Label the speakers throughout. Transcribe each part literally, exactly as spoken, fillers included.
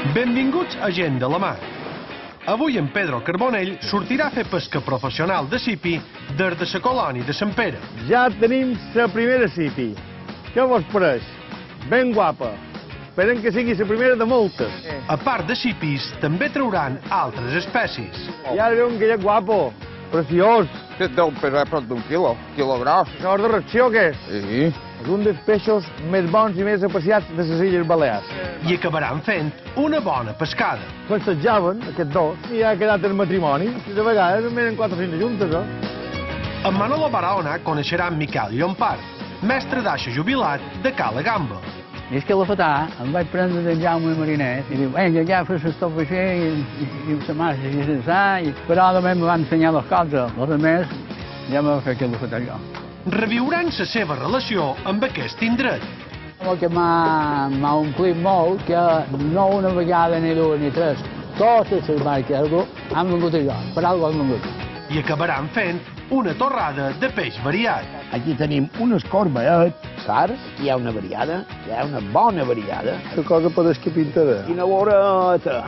Speaker 1: Benvinguts a Gent de la Mar. Avui en Pedro Carbonell sortirà a fer pesca professional de sipi des de la colònia de Sant Pere.
Speaker 2: Ja tenim la primera sipi. Què vos pareix? Ben guapa. Esperem que sigui la primera de moltes.
Speaker 1: A part de sipis, també trauran altres espècies.
Speaker 2: I ara ve un gallet guapo, preciós.
Speaker 3: Aquest deu pesar prop d'un quilo, quilo gros.
Speaker 2: Això és de reacció, què és?
Speaker 3: Sí.
Speaker 2: És un dels peixos més bons i més apreciats de les Illes Balears.
Speaker 1: I acabaran fent una bona pescada.
Speaker 2: Festejaven, aquests dos, i ha quedat el matrimoni. I de vegades en venen quatre o cinc juntes, eh?
Speaker 1: En Manolo Barahona coneixerà en Miquel Llompart, mestre d'aixa jubilat de Cala Gamba.
Speaker 4: I és que a la fatà em vaig prendre d'en Jaume Marinet i diu, vinga, ja fes l'estofa així i, i, i la massa així sense, i però també em va ensenyar les coses. Els altres ja m'ha fet que la fatà jo.
Speaker 1: Reviuran la seva relació amb aquest indret.
Speaker 4: El que m'ha omplit molt, que no una vegada ni dues ni tres, totes les barques han vengut a jo, per alguna cosa han vengut.
Speaker 1: I acabaran fent una torrada de peix variat.
Speaker 5: Aquí tenim un escorbaet, sar, aquí hi ha una variada, hi ha una bona variada.
Speaker 2: La cosa pareix que pintarà.
Speaker 5: Quina voreta!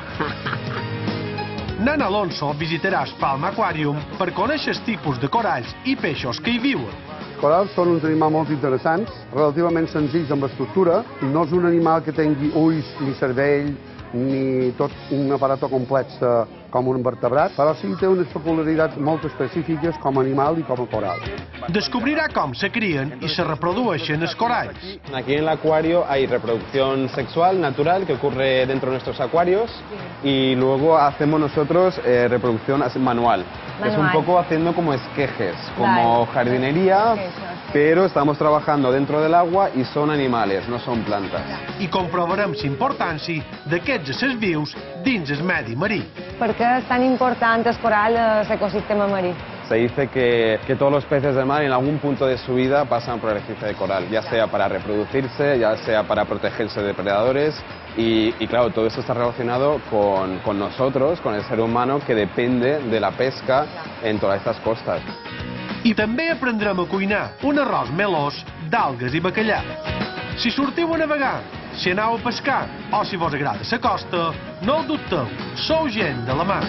Speaker 1: Nan Alonso visitarà el Palma Aquarium per conèixer els tipus de coralls i peixos que hi viuen.
Speaker 6: Els corals són uns animals molt interessants, relativament senzills amb estructura. No és un animal que tingui ulls ni cervell, ni tot un aparato complex com un vertebrat, però sí té unes peculiaritats molt específiques com a animal i com a coral.
Speaker 1: Descobrirà com se crien i se reprodueixen els coralls.
Speaker 7: Aquí en el acuario hay reproducción sexual natural que ocurre dentro de nuestros acuarios y luego hacemos nosotros eh, reproducción manual. manual. Es un poco haciendo como esquejes, como vale. jardinería, pero estamos trabajando dentro del agua y son animales, no son plantas.
Speaker 1: I comprovarem la importància d'aquests éssers vius dins el medi marí.
Speaker 8: Per què és tan important el coral a l'ecosistema marí?
Speaker 7: Se dice que, que todos los peces del mar en algún punto de su vida pasan por el arrecife de coral, ya sea para reproducirse, ya sea para protegerse de depredadores y, y claro, todo eso está relacionado con, con nosotros, con el ser humano que depende de la pesca en todas estas costas.
Speaker 1: I també aprendrem a cuinar un arròs melós d'algues i bacallà. Si sortiu a navegar, si aneu a pescar o si vos agrada la costa, no ho dubteu, sou gent de la mar.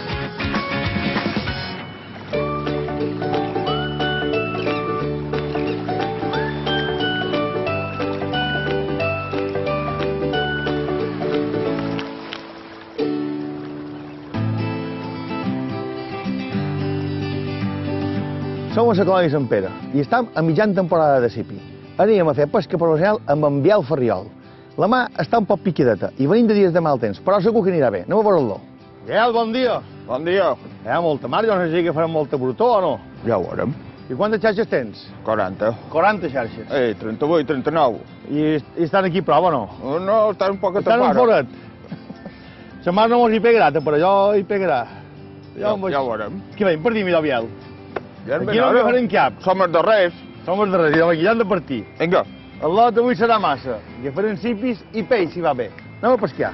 Speaker 2: Som a la colònia de Sant Pere i estem a mitjan temporada de sipi. Aníem a fer pesca professional amb en Biel Ferriol. La mà està un poc piquideta i venim de dies de mal temps, però segur que anirà bé. Anem a veure-lo. Biel, bon dia.
Speaker 3: Bon dia.
Speaker 2: Hi ha molta mar, jo no sé si farem molta brutó o no.
Speaker 3: Ja ho veurem.
Speaker 2: I quantes xarxes tens?
Speaker 3: quaranta.
Speaker 2: quaranta xarxes.
Speaker 3: Eh, trenta-vuit, trenta-nou.
Speaker 2: I, I estan aquí a prop o no?
Speaker 3: No, estan un poc a
Speaker 2: Estan
Speaker 3: tapar.
Speaker 2: en forat. La mar no mos hi pegarà, però jo hi pegarà.
Speaker 3: Ja, ja ho veurem.
Speaker 2: Què veiem per dir, mira, Biel?
Speaker 3: Ja
Speaker 2: Aquí no hi farem cap.
Speaker 3: Som els darrers.
Speaker 2: Som els darrers, i aquí ja han de partir.
Speaker 3: Vinga.
Speaker 2: El lot avui serà massa. I farem sipis i peix, si va bé. Anem a pescar.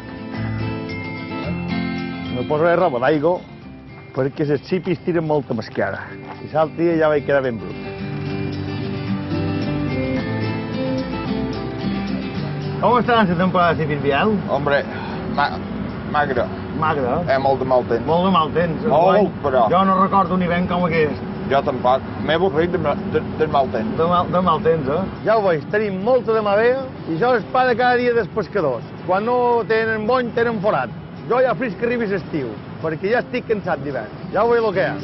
Speaker 2: No posaré roba d'aigua, perquè les sipis tiren molta mascara. I l'altre dia ja vaig quedar ben brut. Com està la temporada de sipis, Biel?
Speaker 3: Hombre, ma magre.
Speaker 2: Magre, eh?
Speaker 3: Eh, molt de mal temps.
Speaker 2: Molt de mal temps.
Speaker 3: Molt, però.
Speaker 2: Jo no recordo un hivern com aquest.
Speaker 3: Jo tampoc. M'he avorrit de, de, de mal temps.
Speaker 2: De mal, de mal temps, eh? Ja ho veig, tenim molta de mavea i això és pa de cada dia dels pescadors. Quan no tenen bony, tenen forat. Jo ja fris que arribi l'estiu, perquè ja estic cansat d'hivern. Ja ho veig el que hi ha.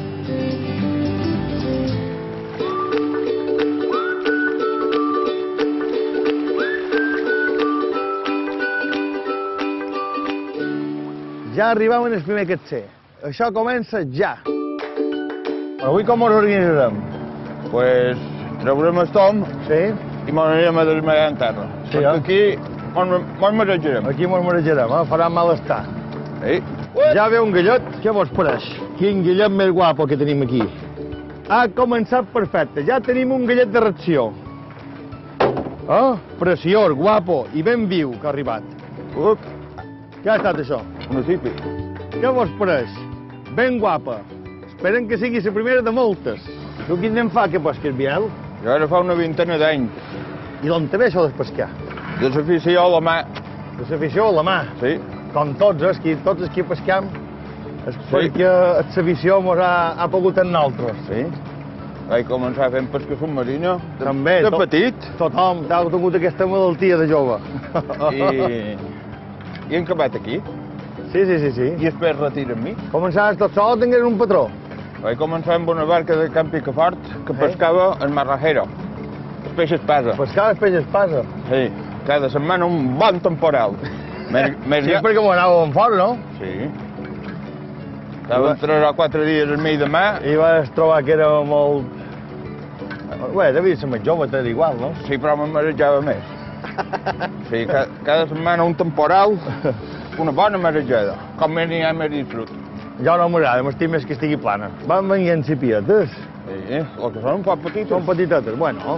Speaker 2: Ja arribam en el primer catxer. Això comença ja. Però avui com ens organitzarem?
Speaker 3: Pues traurem el tom
Speaker 2: Sí?
Speaker 3: i mos anirem a desmallar en terra.
Speaker 2: Sí,
Speaker 3: Perquè
Speaker 2: eh?
Speaker 3: aquí mos marejarem.
Speaker 2: Aquí mos marejarem, eh? Farà malestar.
Speaker 3: Sí.
Speaker 2: Ja ve un gallet, què vos pareix? Quin gallet més guapo que tenim aquí. Ha començat perfecte, ja tenim un gallet de reacció. Oh, preciós, guapo i ben viu que ha arribat.
Speaker 3: Uf,
Speaker 2: Què ha estat això?
Speaker 3: una sipi.
Speaker 2: Què vos pareix? Ben guapa. Esperem que sigui la primera de moltes. Tu quin temps fa que pesques, Biel?
Speaker 3: Jo ara fa una vintena d'anys.
Speaker 2: I d'on te ve això de pescar?
Speaker 3: De l'afició a la mà.
Speaker 2: De l'afició a la mà.
Speaker 3: Sí.
Speaker 2: com tots, eh, esqui, tots els que pescam, és perquè l'exhibició mos ha, ha pogut en nosaltres.
Speaker 3: Sí. Vaig començar fent pesca submarina de,
Speaker 2: També,
Speaker 3: de
Speaker 2: tot,
Speaker 3: petit.
Speaker 2: Tothom ha tingut aquesta malaltia de jove.
Speaker 3: I, i hem acabat aquí.
Speaker 2: Sí, sí, sí, sí.
Speaker 3: I després retira amb mi.
Speaker 2: Començaves tot sol o tingués un patró?
Speaker 3: Vaig començar amb una barca de Camp Picafort que pescava en Marrajero. Els peixes espasa.
Speaker 2: Pescava els peixes espasa?
Speaker 3: Sí. Cada setmana un bon temporal. Més, més
Speaker 2: Sí,
Speaker 3: ja...
Speaker 2: perquè m'ho anàvem fort, no?
Speaker 3: Sí. Estàvem tres o quatre dies al mig de mà.
Speaker 2: I vas trobar que era molt... Bé, devia ser més jove, t'era igual, no?
Speaker 3: Sí, però me marejava més. Sí, cada, cada setmana un temporal, una bona marejada. Com més n'hi ha, més disfrut.
Speaker 2: Jo no m'agrada, m'estic més que estigui plana. Van venint cipietes.
Speaker 3: Sí, el que són un poc petites.
Speaker 2: Són petitetes, bueno.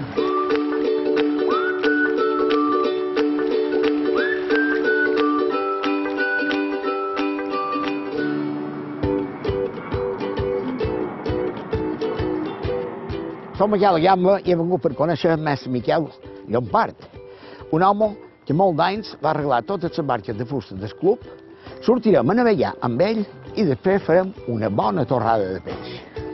Speaker 5: Som aquí a la Gamba i he vengut per conèixer el mestre Miquel Llompart, un home que molt d'anys va arreglar totes les barques de fusta del club. Sortirem a navegar amb ell i després farem una bona torrada de peix.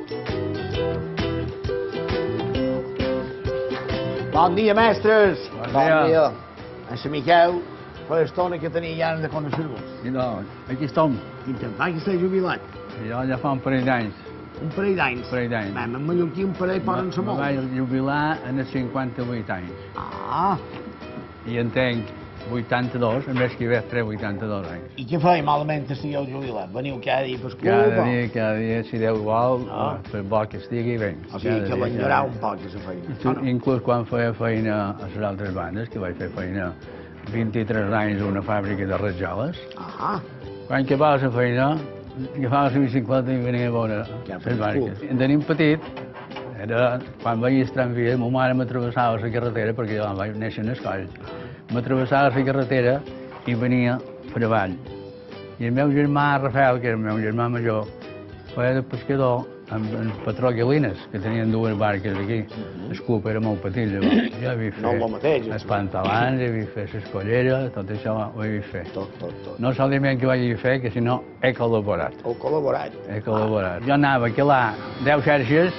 Speaker 5: Bon dia, mestres!
Speaker 4: Bon dia.
Speaker 5: Mestre Miquel, fa estona que tenia ganes de conèixer-vos.
Speaker 4: I doncs, aquí estem.
Speaker 5: Intentant que estàs jubilat.
Speaker 4: Jo ja fa un parell d'anys.
Speaker 5: Un parell d'anys.
Speaker 4: Un parell d'anys.
Speaker 5: Bé, en mallorquí un parell poden ser
Speaker 4: Me
Speaker 5: molt.
Speaker 4: vaig jubilar en els cinquanta-vuit anys.
Speaker 5: Ah,
Speaker 4: I en tenc vuitanta-dos, en vez que hi tres vuitanta-dos anys.
Speaker 5: i què feia malament que estigueu jubilat? Veniu cada dia pel club?
Speaker 4: Cada
Speaker 5: o-
Speaker 4: dia, cada dia, si Déu vol,
Speaker 5: Ah.
Speaker 4: per bo que estigui bé.
Speaker 5: O sigui
Speaker 4: Cada
Speaker 5: que
Speaker 4: dia,
Speaker 5: l'enyorar
Speaker 4: cada
Speaker 5: un
Speaker 4: dia.
Speaker 5: poc, aquesta feina.
Speaker 4: Sí,
Speaker 5: o no?
Speaker 4: inclús quan feia feina a les altres bandes, que vaig fer feina vint-i-tres anys a una fàbrica de rajoles.
Speaker 5: Ah,
Speaker 4: Quan acabava la feina, agafava la bicicleta i venia a veure
Speaker 5: Ja,
Speaker 4: les barques. De nin petit, era, quan vaig estar en vida, ma mare m'atravessava la carretera, perquè jo vaig néixer en Escoll, m'atravessava la carretera i venia per avall. I el meu germà Rafael, que era el meu germà major, feia de pescador amb el patró Galines, que tenien dues barques aquí. El club era molt petit, llavors. Jo havia fet
Speaker 5: No el mateix,
Speaker 4: els pantalans, havia fet les colleres, tot això ho havia fet.
Speaker 5: tot, tot, tot.
Speaker 4: No solament que vaig fer, que sinó he col·laborat.
Speaker 5: Heu col·laborat.
Speaker 4: He col·laborat. Jo anava a calar deu xarxes,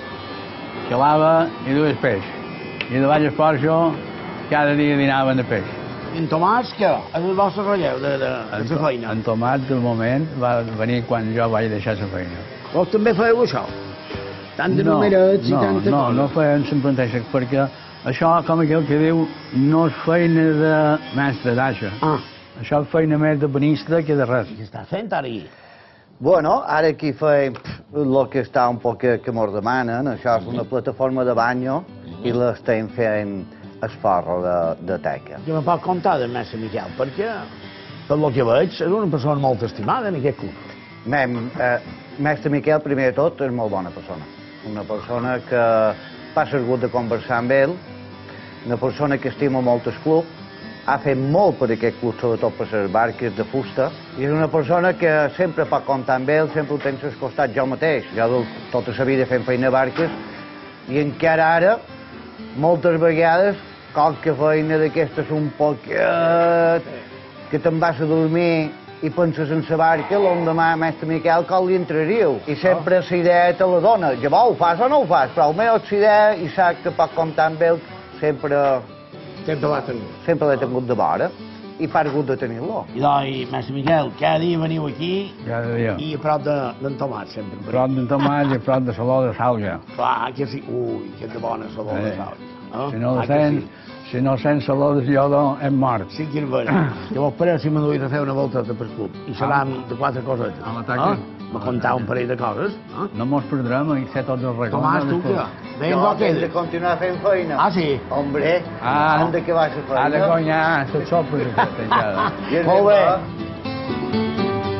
Speaker 4: calava i dues peix. I de baix esforço, cada dia dinaven de peix.
Speaker 5: I en Tomàs, què? És el vostre relleu de, de, de la feina.
Speaker 4: En Tomat, del moment, va venir quan jo vaig deixar la feina.
Speaker 5: Vos també feu això? Tant de numerets i
Speaker 4: no,
Speaker 5: tanta
Speaker 4: no,
Speaker 5: cosa?
Speaker 4: no feien sempre mateixa, perquè això, com aquell que diu, no és feina de mestre d'aixa.
Speaker 5: Ah,
Speaker 4: Això és feina més de banista que de res.
Speaker 5: què està fent ara aquí?
Speaker 9: Bueno, ara aquí fem el que està un poc que, que mos demanen. Això és una plataforma de banyo i l'estem fent esforro de, de teca.
Speaker 5: Què me pot contar del mestre Miquel? Perquè, per lo que veig, és una persona molt estimada en aquest club.
Speaker 9: Mem, eh, mestre Miquel, primer de tot, és molt bona persona. Una persona que passa el gust de conversar amb ell, una persona que estima molt el club, ha fet molt per aquest club, sobretot per les barques de fusta, i és una persona que sempre pot comptar amb ell, sempre ho tens al costat jo mateix. Jo de tota la vida fent feina a barques, i encara ara, moltes vegades, qualque feina d'aquestes un poquet, que te'n vas a dormir i penses en la barca, l'endemà, mestre Miquel, com li entraríeu? I sempre la idea te la dona. Llavors ho fas o no ho fas, però almenys la idea, i saps que pot comptar amb ell, sempre...
Speaker 5: Sempre l'ha tingut.
Speaker 9: Sempre l'he tingut de vora i fa gust de tenir-lo.
Speaker 5: I doncs, mestre Miquel, cada dia veniu aquí
Speaker 4: Cada dia.
Speaker 5: i a prop de- d'en Tomàs, sempre.
Speaker 4: Prop de Tomàs i prop de Saló de Salga.
Speaker 5: Clar, que sí. Ui, que de bona saló de
Speaker 4: Eh,
Speaker 5: sal. No?
Speaker 4: Si no
Speaker 5: Ah,
Speaker 4: la
Speaker 5: que
Speaker 4: sents,
Speaker 5: sí.
Speaker 4: si no sents Saló de Saló, hem mort.
Speaker 5: Sí que és vera. Llavors, per si m'enduïs a fer una volteta per club. I seran de quatre cosetes.
Speaker 4: A l'ataque.
Speaker 5: Me contar un parell de coses. Eh?
Speaker 4: No mos perdrem i sé tots els regons.
Speaker 5: Tomàs, tu què? Ben
Speaker 9: Jo
Speaker 5: bo
Speaker 9: hem de
Speaker 5: quedes.
Speaker 9: continuar fent feina.
Speaker 5: Ah, sí?
Speaker 9: Hombre,
Speaker 4: Ah.
Speaker 9: hem de que va ser feina.
Speaker 4: Ha de guanyar les sopes aquesta encara.
Speaker 9: I és
Speaker 5: Molt
Speaker 9: ben
Speaker 5: bé.
Speaker 9: bo.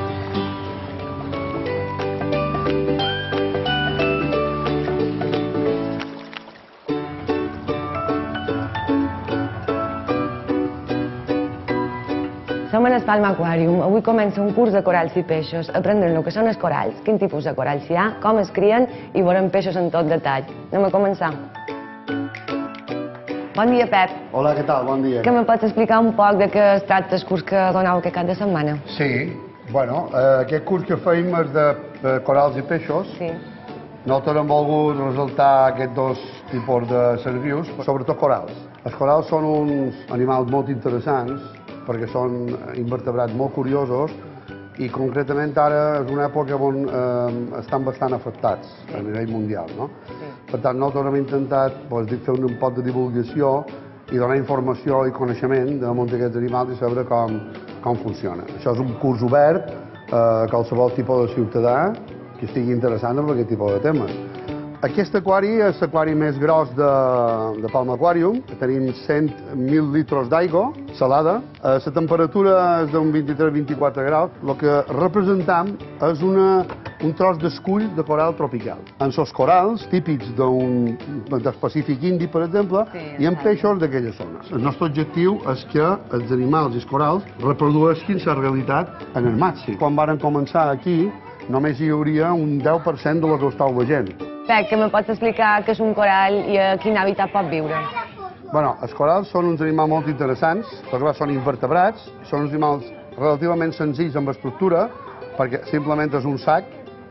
Speaker 8: Som en el Palma Aquarium. Avui comença un curs de coralls i peixos. Aprendrem el que són els coralls, quin tipus de coralls hi ha, com es crien i veurem peixos en tot detall. Anem a començar. Bon dia, Pep.
Speaker 6: Hola, què tal? Bon dia.
Speaker 8: Que me pots explicar un poc de què es tracta el curs que doneu aquest cap de setmana?
Speaker 6: Sí, bueno, eh, aquest curs que feim és de, de corals i peixos.
Speaker 8: Sí.
Speaker 6: Nosaltres hem volgut resaltar aquests dos tipus de servius, sobretot corals. Els corals són uns animals molt interessants perquè són invertebrats molt curiosos i concretament ara és una època on eh, estan bastant afectats a nivell mundial, no? Sí. Per tant, nosaltres hem intentat doncs, fer un poc de divulgació i donar informació i coneixement de món d'aquests animals i saber com, com funciona. Això és un curs obert a qualsevol tipus de ciutadà que estigui interessant en aquest tipus de temes. Aquest aquari és l'aquari més gros de, de Palma Aquarium. Tenim cent mil litres d'aigua salada. La temperatura és d'un vint-i-tres a vint-i-quatre graus. El que representam és una, un tros d'escull de coral tropical. En els corals, típics d'un del Pacífic Indi, per exemple, sí, hi ha peixos d'aquelles zones. El nostre objectiu és que els animals i els corals reprodueixin la realitat en el màxim. Quan varen començar aquí, només hi hauria un deu per cent de les ho estàu veient.
Speaker 8: Pep, que me pots explicar què és un coral i a quin hàbitat pot viure?
Speaker 6: Bueno, els corals són uns animals molt interessants, perquè són invertebrats, són uns animals relativament senzills amb estructura, perquè simplement és un sac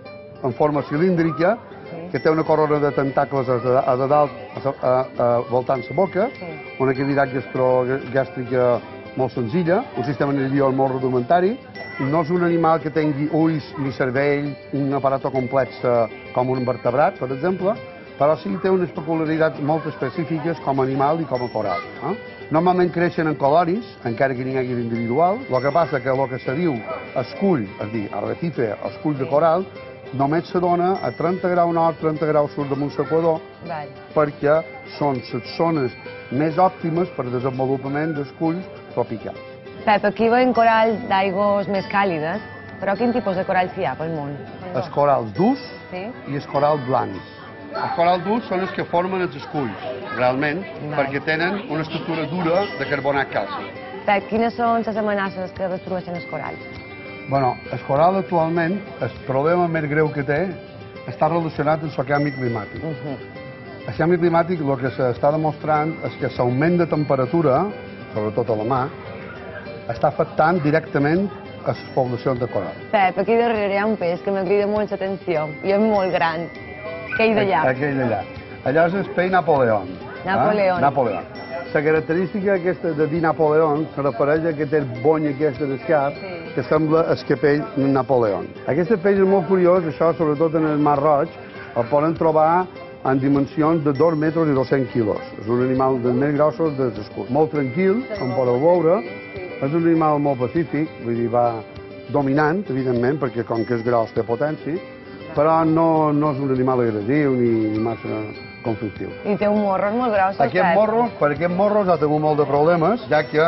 Speaker 6: en forma cilíndrica, sí, que té una corona de tentacles a, a, a dalt, a, a, a, voltant la boca, sí, una cavitat gastrogàstrica molt senzilla, un sistema nerviós molt rudimentari. No és un animal que tingui ulls ni cervell, un aparato complex com un vertebrat, per exemple, però sí que té unes peculiaritats molt específiques com a animal i com a coral. Eh? Normalment creixen en coloris, encara que n'hi hagi d'individual. El que passa que el que se diu escull, és a dir, arrecife, escull de coral, només se dona a trenta graus nord, trenta graus sud damunt l'equador, perquè són les zones més òptimes per desenvolupament d'esculls tropicals.
Speaker 8: Pep, aquí veiem corals d'aigües més càlides, però quin tipus de corals hi ha pel món?
Speaker 6: Els corals durs, sí, i els corals blancs. Els corals durs són els que formen els esculls, realment, Vai. perquè tenen una estructura dura de carbonat calci.
Speaker 8: Pep, quines són les amenaces que destrueixen els corals?
Speaker 6: Bueno, el coral actualment, el problema més greu que té està relacionat amb el canvi climàtic. Uh -huh. El canvi climàtic el que s'està demostrant és que l'augment de temperatura, sobretot a la mà, està afectant directament a les poblacions de coral.
Speaker 8: Pep, aquí darrere hi ha un peix que me crida molt l'atenció i és molt gran. Aquell d'allà.
Speaker 6: Aquell d'allà. Allò és el peix Napoleón.
Speaker 8: Napoleón.
Speaker 6: Eh? Napoleón. La característica aquesta de dir Napoleón se refereix a que té el bony aquesta del cap, sí, que sembla el capell Napoleón. Aquest peix és molt curiós, això sobretot en el Mar Roig, el poden trobar en dimensions de dos metres i dos-cents quilos. És un animal dels més grossos dels escuts. Molt tranquil, com podeu veure. És un animal molt pacífic, vull dir, va dominant, evidentment, perquè com que és gros té potència, però no, no és un animal agressiu ni, ni massa conflictiu.
Speaker 8: I té un morro molt gros.
Speaker 6: Aquest morro, per aquest morros ha tingut molt de problemes, ja que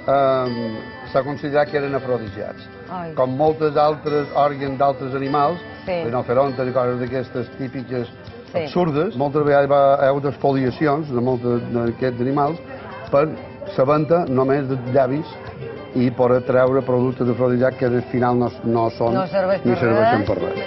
Speaker 6: eh, s'ha considerat que eren afrodisíacs. Ai. Com moltes altres òrgans d'altres animals, sí, rinocerontes i coses d'aquestes típiques, sí, absurdes, moltes vegades va haver d'exfoliacions de molts d'aquests animals per la venda només de llavis i per treure productes d'afrodisíacs que al final no, no són
Speaker 8: no serveix
Speaker 6: ni serveixen per res.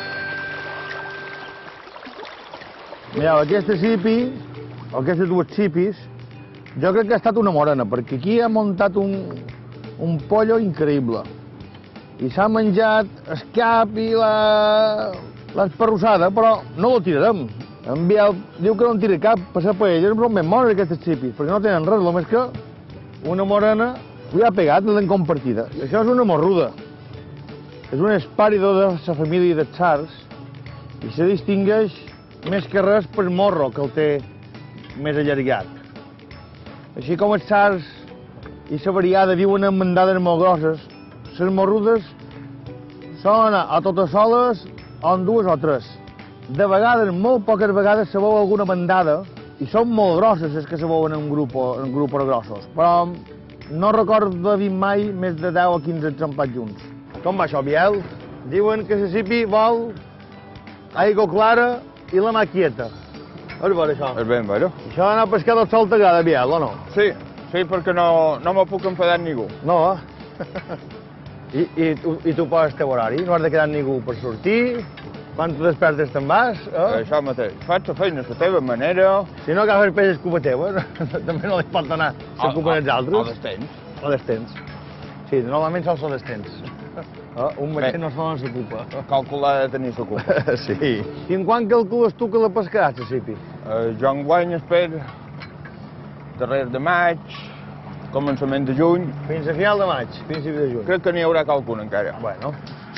Speaker 2: Mireu, aquesta cipi, o aquestes dues cipis, jo crec que ha estat una morena, perquè aquí ha muntat un, un pollo increïble. I s'ha menjat el cap i la l'esparrussada, però no lo tirarem. En Biel diu que no en tira cap, passar per elles, però ben mones aquestes xipis, perquè no tenen res, només que una morena li ha pegat, l'han compartida. I això és una morruda. És un espàrido de la família de xars i se distingueix més que res per morro, que el té més allargat. Així com els xars i la variada viuen en mandades molt grosses, les morrudes són a totes soles o en dues o tres. De vegades, molt poques vegades, se veu alguna bandada i són molt grosses les que se veuen en grups en grup grossos, però no recordo de dir mai més de deu o quinze exemplars junts. Com va això, Biel? Diuen que la cipi vol aigua clara i la mà quieta. És bo, això?
Speaker 3: És ben vero.
Speaker 2: Això d'anar a pescar del sol t'agrada, Biel, o no?
Speaker 3: Sí, sí, perquè no, no me puc enfadar amb ningú.
Speaker 2: No, eh? I, i, tu, I tu poses el teu horari? No has de quedar amb ningú per sortir? Quan te despertes te'n vas, eh?
Speaker 3: Això mateix. Fas la feina a la teva manera...
Speaker 2: Si no agafes peix és culpa teva, també no li pot donar la culpa als altres.
Speaker 3: O dels temps.
Speaker 2: O dels temps. Sí, normalment sols són dels temps. Oh, un mateix no es fa la culpa.
Speaker 3: Calcular de tenir la culpa.
Speaker 2: Sí. I en quan calcules tu que la pescaràs, a Sipi?
Speaker 3: Uh, jo enguany espero darrer de maig, començament de juny.
Speaker 2: Fins a final de maig, principi de juny.
Speaker 3: Crec que n'hi haurà qualcuna encara.
Speaker 2: Bueno.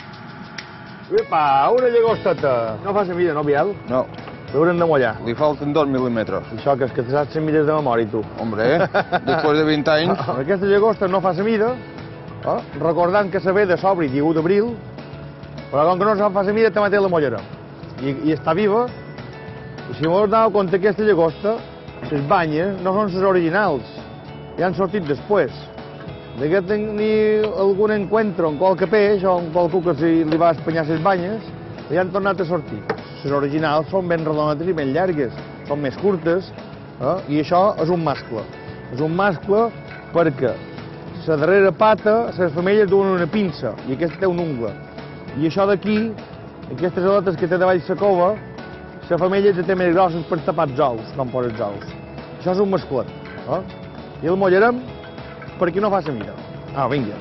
Speaker 2: Epa, una llagosteta. No fa la mida, no, Biel?
Speaker 3: No.
Speaker 2: L'haurem de mullar.
Speaker 3: Li falten dos mil·límetres.
Speaker 2: Això, que és que te saps les mides de memòria, tu.
Speaker 3: Hombre, després de vint anys...
Speaker 2: Ah, aquesta llagosta no fa la mida, eh? Recordant que se ve de s'obri dia u d'abril, però com que no se fa la mida, també la mullarem. I, I està viva. I si m'ho doneu compte, aquesta llagosta, les banyes no són les originals. Ja han sortit després. De que tenir algun encuentro amb qualque peix o amb qualcú que si li va espanyar les banyes, ja han tornat a sortir. Les originals són ben redonetes i ben llargues, són més curtes, eh? I això és un mascle. És un mascle perquè la darrera pata, les femelles duen una pinça i aquesta té un ungle. I això d'aquí, aquestes aletes que té davall la cova, la femella ja té més grosses per tapar els ous, com per els ous. Això és un masclet. Eh? I el mullarem perquè no fa la mida. Ah, vinga.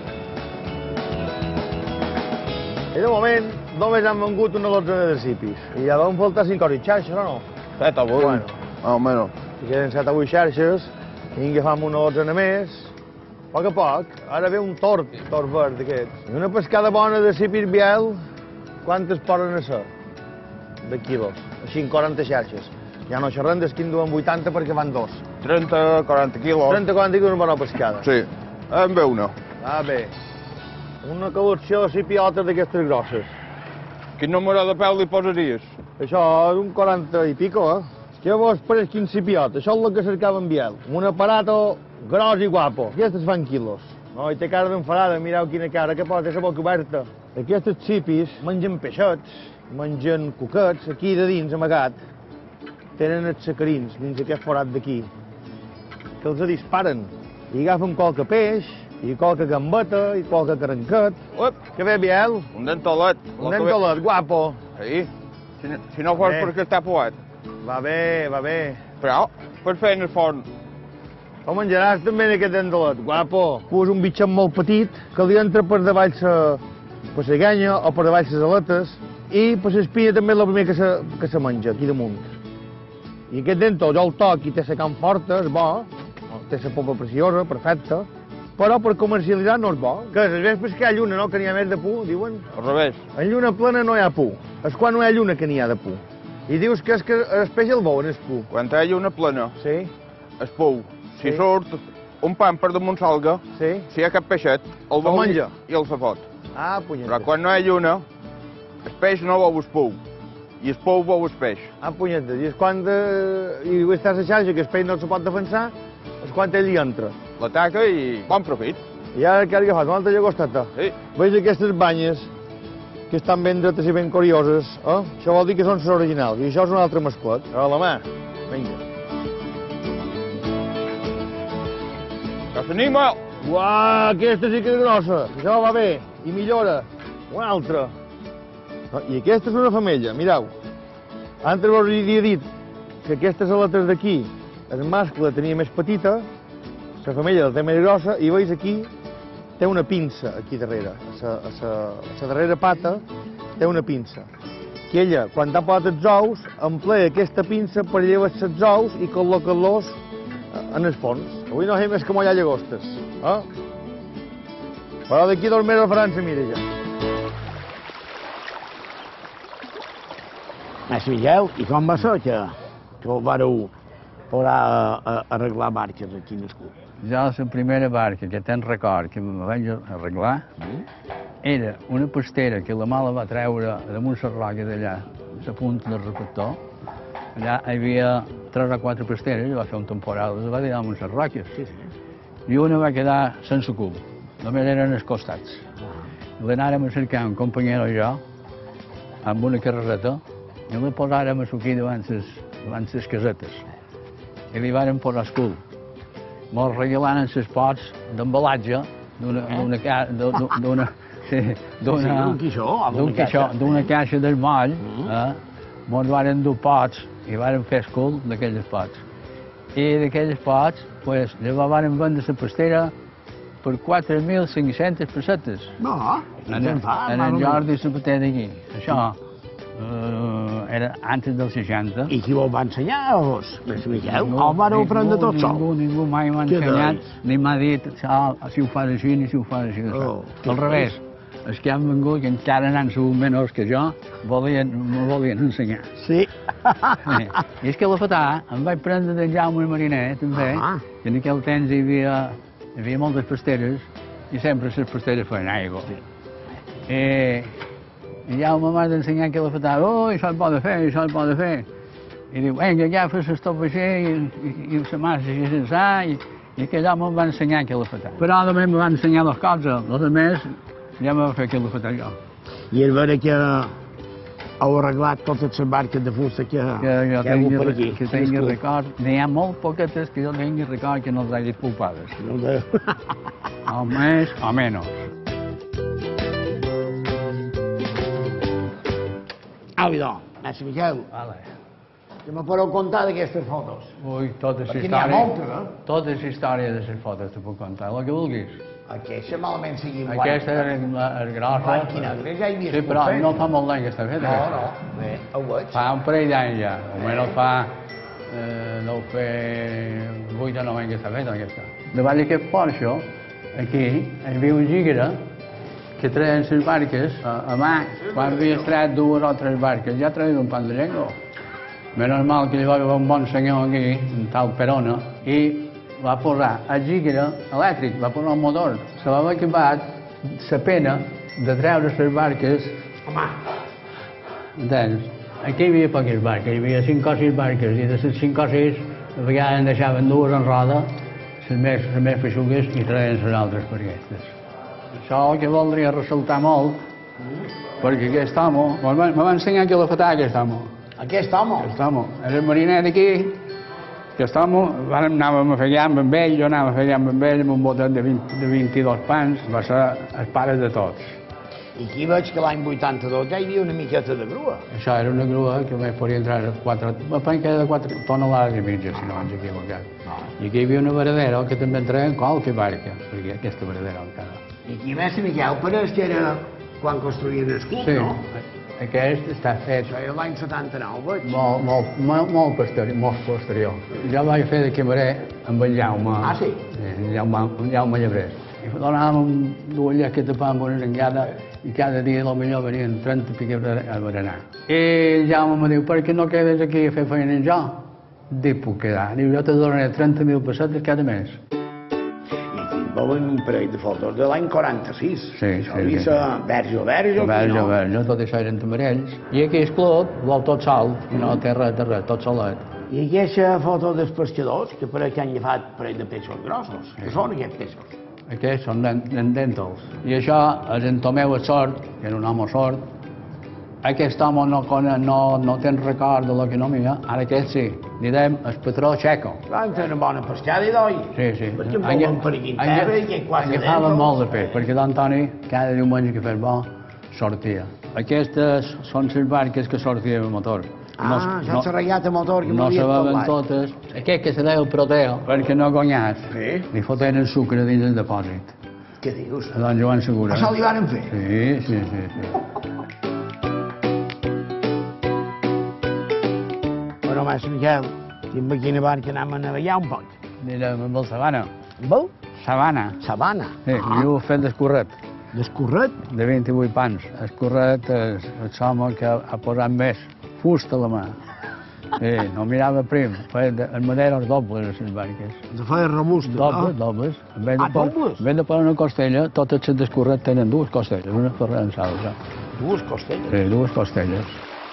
Speaker 2: I de moment només han vengut una dotzena de cipis. I ja van faltar cinc hores xarxes, o no?
Speaker 3: Set o vuit.
Speaker 2: Bueno.
Speaker 3: Más o menos.
Speaker 2: Si queden set o vuit xarxes, i en agafam una dotzena més. A poc a poc, ara ve un tort, tort verd d'aquests. I una pescada bona de cipis Biel, quantes poden ser? De quilos. Així en quaranta xarxes. Ja no xerrem des que en duen vuitanta perquè van dos.
Speaker 3: trenta, quaranta quilos.
Speaker 2: trenta, quaranta quilos una bona pescada.
Speaker 3: Sí, en ve una.
Speaker 2: Va bé. Una col·lecció de cipiotes d'aquestes grosses.
Speaker 3: Quin número de peu li posaries?
Speaker 2: Això d'un quaranta i pico, eh? Què vos pareix quin cipiot? Això és el que cercava en Biel. Un aparato gros i guapo. Aquestes fan quilos. No, i té cara d'enfadada, mireu quina cara que posa, té la boca oberta. Aquestes cipis mengen peixets, mengen cuquets, aquí de dins, amagat. Tenen els sacarins dins aquest forat d'aquí, que els disparen. I agafen qualque peix, i qualque gambeta, i qualque caranquet.
Speaker 3: Up.
Speaker 2: Què ve, Biel?
Speaker 3: Un dentolet.
Speaker 2: Un dentolet, guapo.
Speaker 3: Sí, si no, si no fos perquè està poet.
Speaker 2: Va bé, va bé.
Speaker 3: Però, per fer en el forn.
Speaker 2: Ho menjaràs també en aquest dentolet, guapo. És un bitxet molt petit que li entra per davall la per la ganya o per davall les aletes, i per l'espina també és el primer que se, que se menja, aquí damunt. I aquest dento jo el toc i té la carn forta, és bo, té la popa preciosa, perfecta, però per comercialitzar no és bo. Que és, es pescar a lluna, no?, que n'hi ha més de pu, diuen?
Speaker 3: Al revés.
Speaker 2: En lluna plena no hi ha pu. És quan no hi ha lluna que n'hi ha de pu. I dius que és que el peix el veuen, el pu.
Speaker 3: Quan hi ha lluna plena,
Speaker 2: sí,
Speaker 3: es pou. Si sí. Surt un pan per damunt salga,
Speaker 2: sí,
Speaker 3: si hi ha cap peixet, el veu
Speaker 2: menja
Speaker 3: i el se fot.
Speaker 2: Ah, punyeta.
Speaker 3: Però quan no hi ha lluna, el peix no veu el pou. I el pou veu el peix.
Speaker 2: Ah, punyetes. I és quan de... I estàs a xarxa, que el peix no se pot defensar, és quan ell hi entra.
Speaker 3: L'ataca i bon profit.
Speaker 2: I ara què has agafat? Una altra llagosteta?
Speaker 3: Sí.
Speaker 2: Veus aquestes banyes que estan ben dretes i ben curioses, eh? Això vol dir que són les originals. I això és un altre masclet. A la mà. Vinga.
Speaker 3: Que s'anima!
Speaker 2: Uau, aquesta sí que és grossa. Això va bé. I millora. Una altra. I aquesta és una femella, mireu. Antes vos havia dit que aquestes aletes d'aquí, el mascle la tenia més petita, la femella la té més grossa, i veus aquí, té una pinça aquí darrere. A la darrera pata té una pinça. Que ella, quan ha posat els ous, emplea aquesta pinça per llevar els ous i col·loca-los en el fons. Avui no fem més que mullar llagostes. Eh? Però d'aquí dos mesos faran la mira ja.
Speaker 5: Mas Miguel, i com va ser que, que ho vareu posar a, a, a arreglar barques aquí en el club?
Speaker 4: Jo la primera barca que te'n record que me vaig arreglar era una pastera que la mala va treure damunt la roca d'allà, a la punta del reflector. Allà hi havia tres o quatre pasteres, i va fer un temporal, les va dir damunt les roques.
Speaker 5: Sí, sí.
Speaker 4: I una va quedar sense cul, només eren els costats. L'anàrem a cercar un companyero i jo, amb una carrereta, i la posàrem a suquir davant les casetes. I li vàrem posar el cul. Mos regalant en les pots d'embalatge d'una sí, d'una...
Speaker 5: D'un quixó, amb
Speaker 4: d'un
Speaker 5: una
Speaker 4: quixó,
Speaker 5: caixa.
Speaker 4: d'una caixa del moll, eh? Mos varen dur pots i varen fer escul d'aquells pots. I d'aquells pots, pues, llavors varen vendre la pastera per quatre mil cinc-centes pessetes.
Speaker 5: No,
Speaker 4: en, en, en el Jordi Sabater d'aquí. Això uh, era antes del seixanta.
Speaker 5: I qui vos va ensenyar, vos? Mestre Miquel? O ho vareu aprendre tot sol?
Speaker 4: Ningú, ningú mai m'ha ensenyat, ni m'ha dit si ho fas així ni si ho fas així.
Speaker 5: Oh,
Speaker 4: Al revés, els que han vengut, que encara n'han sigut menors que jo, volien, me volien ensenyar.
Speaker 5: Sí.
Speaker 4: Sí. I és que a la Fatà em vaig prendre d'en Jaume Mariner, també,
Speaker 5: Ah.
Speaker 4: i en aquell temps hi havia, hi havia moltes pasteres, i sempre les pasteres feien aigua. I, i Jaume m'ha d'ensenyar que a la Fatà, oh, això es pot fer, això es pot fer. I diu, vinga, ja fes l'estopa així, i, i, i la massa així sense, i, i aquell home em va ensenyar que a la Fatà. Però també em va ensenyar les coses, els altres ja me va fer que a la Fatà jo.
Speaker 5: I és vera que heu arreglat totes les barques de fusta que,
Speaker 4: Que jo
Speaker 5: que hi ha hagut per aquí.
Speaker 4: que tingui record. N'hi ha molt poquetes que jo tingui record que no els hagi culpades.
Speaker 5: No de...
Speaker 4: O més o menys.
Speaker 5: Au, idò, mestre Miquel,
Speaker 4: Vale.
Speaker 5: que me podeu contar d'aquestes fotos?
Speaker 4: Ui, tota la
Speaker 5: Perquè n'hi ha
Speaker 4: història...
Speaker 5: moltes, eh?
Speaker 4: Tota la història de les fotos te puc contar, el que vulguis.
Speaker 5: Aquesta malament sigui en
Speaker 4: Aquesta és, és grossa.
Speaker 5: Blanc i negre, ja hi havia
Speaker 4: Sí, però
Speaker 5: fet.
Speaker 4: no fa molt d'any que està feta.
Speaker 5: No,
Speaker 4: aquesta.
Speaker 5: no, bé, ho veig.
Speaker 4: Fa un parell d'anys ja, almenys fa... Eh, deu fer vuit o nou anys que està feta aquesta. Davant d'aquest porxo, aquí, hi havia un gíguera que treien les barques a, a mà. Quan havia tret dues o tres barques, ja treien un pan de llengua. Menys mal que hi va haver un bon senyor aquí, un tal Perona, i va posar el gíguera elèctric, va posar un motor. Se va haver acabat la pena de treure les barques.
Speaker 5: Home,
Speaker 4: Entens? Aquí hi havia poques barques, hi havia cinc o sis barques, i de les cinc o sis a vegades en deixaven dues en roda, les més, les més feixugues, i treien les altres per aquestes. Això que voldria ressaltar molt, perquè aquest home, me va, me va ensenyar que la Fatà aquest home.
Speaker 5: aquest home.
Speaker 4: Aquest home, era el mariner d'aquí, aquest home, vàrem, anàvem a fer llamp amb ell, jo anava a fer llamp amb ell amb un botet de, vint, de vint-i-dos pans, va ser el pare de tots.
Speaker 5: I aquí veig que l'any vuitanta-dos ja hi havia una miqueta de grua.
Speaker 4: Això era una grua que me podia entrar a quatre, a penca de quatre tonelades i mitja, si no m'haig equivocat. I aquí hi havia una varadera que també entreien qualque barca, perquè aquesta varadera encara.
Speaker 5: I aquí, mestre Miquel, pareix que era quan construïen el club,
Speaker 4: Sí,
Speaker 5: no?
Speaker 4: aquest està fet
Speaker 5: Això era l'any setanta-nou, veig.
Speaker 4: molt, molt, molt, molt posterior. Molt posterior. Jo vaig fer de camarer amb en Jaume.
Speaker 5: Ah, sí?
Speaker 4: En Jaume, en Jaume Llebrés. I donàvem dues llesques per amb una engada i cada dia potser venien trenta piquets a berenar. I en Jaume me diu, per què no quedes aquí a fer feina amb jo? Dic, puc quedar. Diu, jo te donaré trenta mil pessetes cada mes.
Speaker 5: I aquí veuen un parell de fotos de l'any quaranta-sis.
Speaker 4: Sí,
Speaker 5: Això
Speaker 4: sí,
Speaker 5: havia
Speaker 4: sí.
Speaker 5: ser verge, verge,
Speaker 4: Verge, verge, tot això eren tamarells. I aquí el club vol tot sol, i no té res de res, tot solet.
Speaker 5: I aquesta foto dels pescadors, que pareix que han agafat un parell de peixos grossos. Què són aquests peixos?
Speaker 4: Aquests són den- den- dentals. I això és en Tomeu Sort, que era un home sort. Aquest home no, cone- no, no té record de l'economia, ara aquest sí. Li dèiem el patró Checo.
Speaker 5: Van fer una bona pescada, i doi.
Speaker 4: Sí, sí.
Speaker 5: Perquè em volen per aquí en terra i que quasi
Speaker 4: Agafava
Speaker 5: dentro.
Speaker 4: molt de peix, perquè l'Antoni, cada diumenge que fes bo, sortia. Aquestes són les barques que sortien amb motor.
Speaker 5: Ah, ja s'ha ratllat el motor que
Speaker 4: no
Speaker 5: m'havia
Speaker 4: sabaven
Speaker 5: parlat.
Speaker 4: totes. Aquest que se deia el Proteo, perquè no guanyàs,
Speaker 5: Sí?
Speaker 4: li foten el sucre dins el depòsit.
Speaker 5: Què dius?
Speaker 4: A don Joan Segura.
Speaker 5: Això li van fer?
Speaker 4: Sí, sí, sí. sí.
Speaker 5: Però, mestre Miquel, i amb quina barca anem a navegar un poc?
Speaker 4: Anirem amb el Sabana.
Speaker 5: Amb el?
Speaker 4: Sabana.
Speaker 5: Sabana.
Speaker 4: Sí, ah. Jo ho he fet d'escorret,
Speaker 5: Descorret?
Speaker 4: de vint-i-vuit pans. Escorret és el home que ha posat més fusta a la mà. Sí, no mirava prim, feia de- en maderes dobles a les barques.
Speaker 5: De feia robusta,
Speaker 4: Dobles,
Speaker 5: no?
Speaker 4: dobles. En vez de
Speaker 5: Ah,
Speaker 4: pos-
Speaker 5: dobles?
Speaker 4: En vez de posar una costella, totes les d'escorret tenen dues costelles, una per l'ensalsa.
Speaker 5: Dues costelles.
Speaker 4: Sí, dues costelles.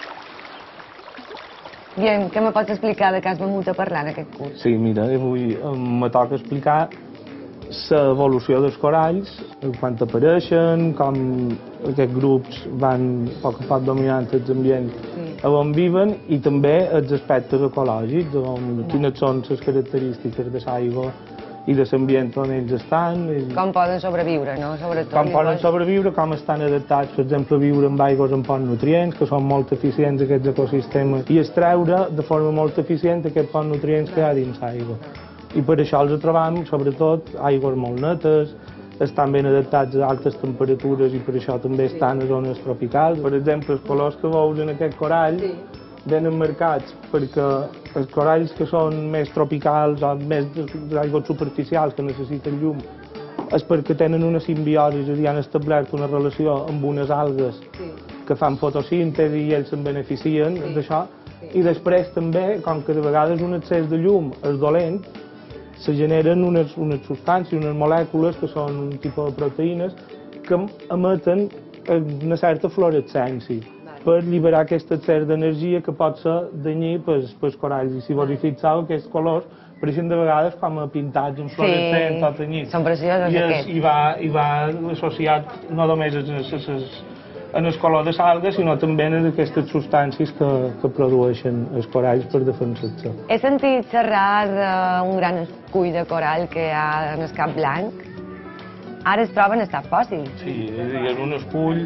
Speaker 8: Bien, què me pots explicar de què has vengut a parlar en aquest curs?
Speaker 10: Sí, mira, avui eh, me toca explicar l'evolució dels coralls, quan apareixen, com aquests grups van a poc a poc dominant els ambients
Speaker 8: Sí.
Speaker 10: on viven i també els aspectes ecològics, on, quines són les característiques de l'aigua i de l'ambient on ells estan. I...
Speaker 8: Com poden sobreviure, no? Sobretot,
Speaker 10: com poden
Speaker 8: vols...
Speaker 10: sobreviure, com estan adaptats, per exemple, a viure amb aigües amb pocs nutrients, que són molt eficients aquests ecosistemes, i extreure de forma molt eficient aquests pocs nutrients que hi ha dins l'aigua. I per això els trobam, sobretot, aigües molt netes, estan ben adaptats a altes temperatures i per això també estan a zones tropicals. Per exemple, els colors que veus en aquest corall venen marcats perquè els coralls que són més tropicals o més d'aigües superficials que necessiten llum és perquè tenen una simbiosi, és a dir, han establert una relació amb unes algues que fan fotosíntesi i ells se'n beneficien d'això. I després també, com que de vegades un excés de llum és dolent, se generen unes, unes substàncies, unes molècules que són un tipus de proteïnes que emeten una certa fluorescència per alliberar aquest excés d'energia que pot ser danyí pels, pels coralls. I si vos hi fixeu, aquests colors apareixen de vegades com a pintats en fluorescents, tot tenyit.
Speaker 8: Són preciosos aquests.
Speaker 10: I va, i va associat no només a les en el color de l'alga, sinó també en aquestes substàncies que, que produeixen els coralls per defensar-se.
Speaker 8: He sentit xerrar d'un gran escull de corall que hi ha en el Cap Blanc. Ara es troba en estat fòssil.
Speaker 10: Sí, és un escull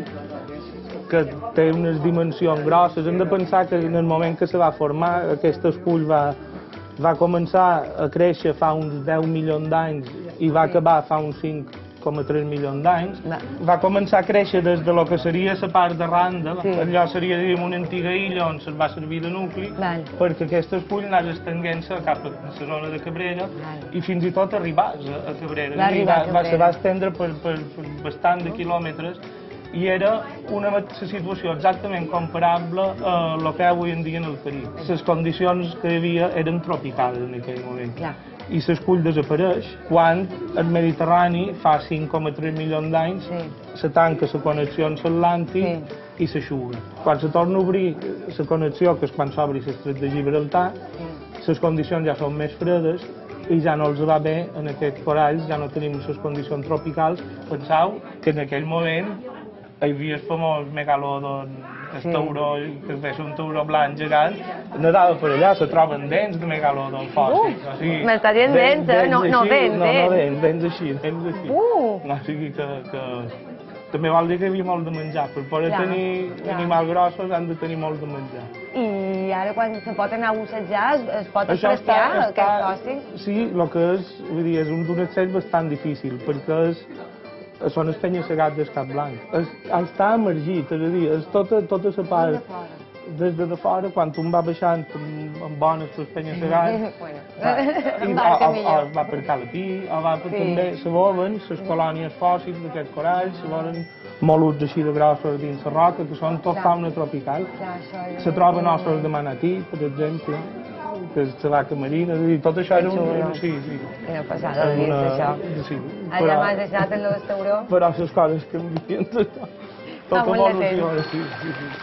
Speaker 10: que té unes dimensions grosses. Hem de pensar que en el moment que se va formar, aquest escull va, va començar a créixer fa uns deu milions d'anys i va acabar fa uns cinc coma tres milions d'anys. Va començar a créixer des de lo que seria la part de Randa, sí. Allò seria diguem, una antiga illa on se'l va servir de nucli, Val. perquè aquest escull anés estenguent-se cap a la zona de Cabrera Val. i fins i tot arribàs a Cabrera.
Speaker 8: Va,
Speaker 10: I va, va, se va estendre per, per, per bastant de quilòmetres i era una situació exactament comparable a el que avui en dia en el Carib. Les condicions que hi havia eren tropicals en aquell moment. Clar. I l'escull desapareix quan el Mediterrani fa cinc coma tres milions d'anys sí. se tanca la connexió amb l'Atlàntic sí. i s'eixuga. Quan se torna a obrir la connexió, que és quan s'obri l'estret de Gibraltar, sí. les condicions ja són més fredes i ja no els va bé en aquests coralls, ja no tenim les condicions tropicals. Penseu que en aquell moment hi havia el famós megalodon, el sí. tauró, que és un tauró blanc gegant, nedava per allà, se troben dents de megalodon fòssils.
Speaker 8: Uh, o sigui, m'està dient dents, eh? No, no dents,
Speaker 10: no, no dents, dents així, dents així. Uh. No, o sigui que, que... També vol dir que hi havia molt de menjar. Per poder ja, tenir ja. animals grossos han de tenir molt de menjar.
Speaker 8: I ara quan se pot anar a bussejar, es pot Això apreciar està, està, aquest fòssil?
Speaker 10: Sí, el que és, vull dir, és un, un accés bastant difícil, perquè és són els penya-segats del Cap Blanc. Es, està emergit, és a dir, és tota, tota la part, des de fora, quan un va baixant amb, amb bones les penya-segats, bueno, va, i, o, o, o va per Calapí, o va per sí. també, se volen les colònies fòssils d'aquests coralls, se volen mol·luscs així de grossos dins la roca, que són tot fauna tropical. Se troben ossos de manatí, per exemple, que és la vaca marina, és a dir, tot això era un... Sí, sí.
Speaker 8: Quina passada de dir això.
Speaker 10: Sí,
Speaker 8: allà m'has deixat en el tauró.
Speaker 10: Però les coses canvien, tot evolució, sí, sí, sí.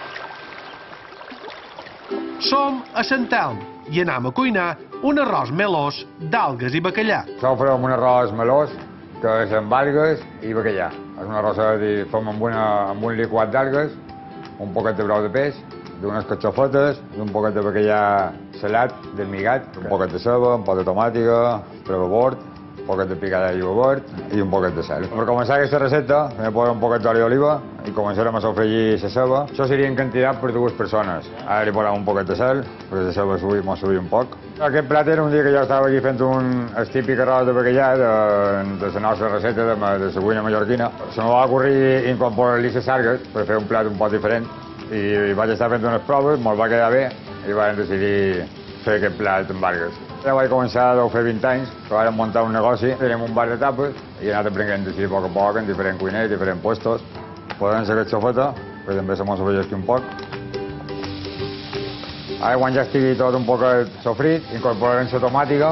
Speaker 1: Som a Sant Elm i anem a cuinar un arròs melós d'algues i bacallà.
Speaker 3: Això ho farem un arròs melós, que és amb algues i bacallà. És un arròs que fem amb, una, amb un liquat d'algues, un poquet de brou de peix, d'unes catxofetes i un poquet de bacallà salat, desmigat, un poquet de ceba, un poc de tomàtica, prova bord, un poquet de picada de iogurt i un poquet de sal. Per començar aquesta recepta, també posarem un poquet d'oli d'oliva i començarem a sofregir la ceba. Això seria en quantitat per dues persones. Ara li posarem un poquet de sal, perquè la ceba s'ho subi un poc. Aquest plat era un dia que jo estava aquí fent un el típic arròs de bacallà de, de la nostra recepta de, de la cuina mallorquina. Se m'ho va ocorrir incorporar-li les sargues per fer un plat un poc diferent i vaig estar fent unes proves, me'l va quedar bé i vam decidir fer aquest plat amb algues. Ja vaig començar a fer vint anys, que vam muntar un negoci, tenim un bar de tapes i he anat aprenent així a poc a poc en diferents cuiners, diferents puestos. Posem la catxofeta, que també se mos sofregeixi un poc. Ara quan ja estigui tot un poc sofrit, incorporarem la tomàtica.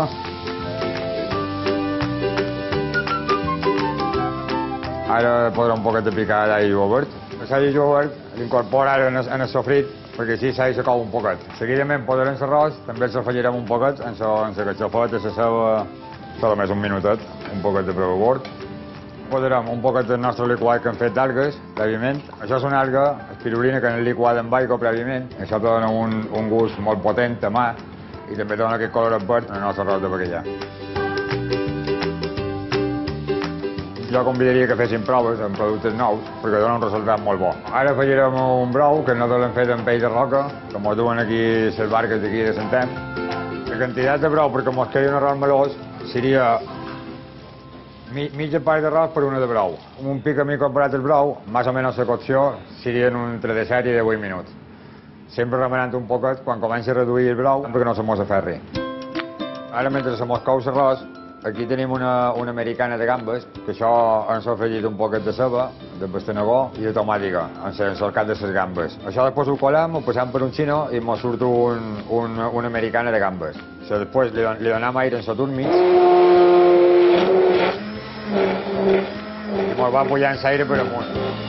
Speaker 3: Ara posarem un poquet de picada i iogurt. El sal i iogurt l'incorpora ara en el, en el sofrit, perquè així s'ha de cou un poquet. Seguidament posarem l'arròs, també el sofregirem un poquet, en la catxofeta, la ceba, tot només un minutet, un poquet de prou bord. Posarem un poquet del nostre liquat que hem fet d'algues, prèviament. Això és una alga, espirulina, que en el liquat amb aigua prèviament. Això dona un, un gust molt potent a mà i també dona aquest color verd en el nostre arròs de bacallà. jo convidaria que fessin proves amb productes nous, perquè donen un resultat molt bo. Ara afegirem un brou, que nosaltres l'hem fet amb pell de roca, que mos duen aquí les barques d'aquí de Santem. La quantitat de brou perquè mos quedi un arròs melós seria mitja part d'arròs per una de brou. Un pic que m'he comprat el brou, més o menys la cocció, serien entre de set i divuit minuts. Sempre remenant un poquet quan comenci a reduir el brou perquè no se mos aferri. Ara, mentre se mos cou l'arròs, aquí tenim una, una americana de gambes, que això ens ha afegit un poquet de ceba, de pastanagó i de tomàtica, en el de les gambes. Això després ho colem, ho passem per un xino i mos surt un, un, una americana de gambes. Això després li, li donem aire en sota un mig i mos va pujant l'aire per amunt.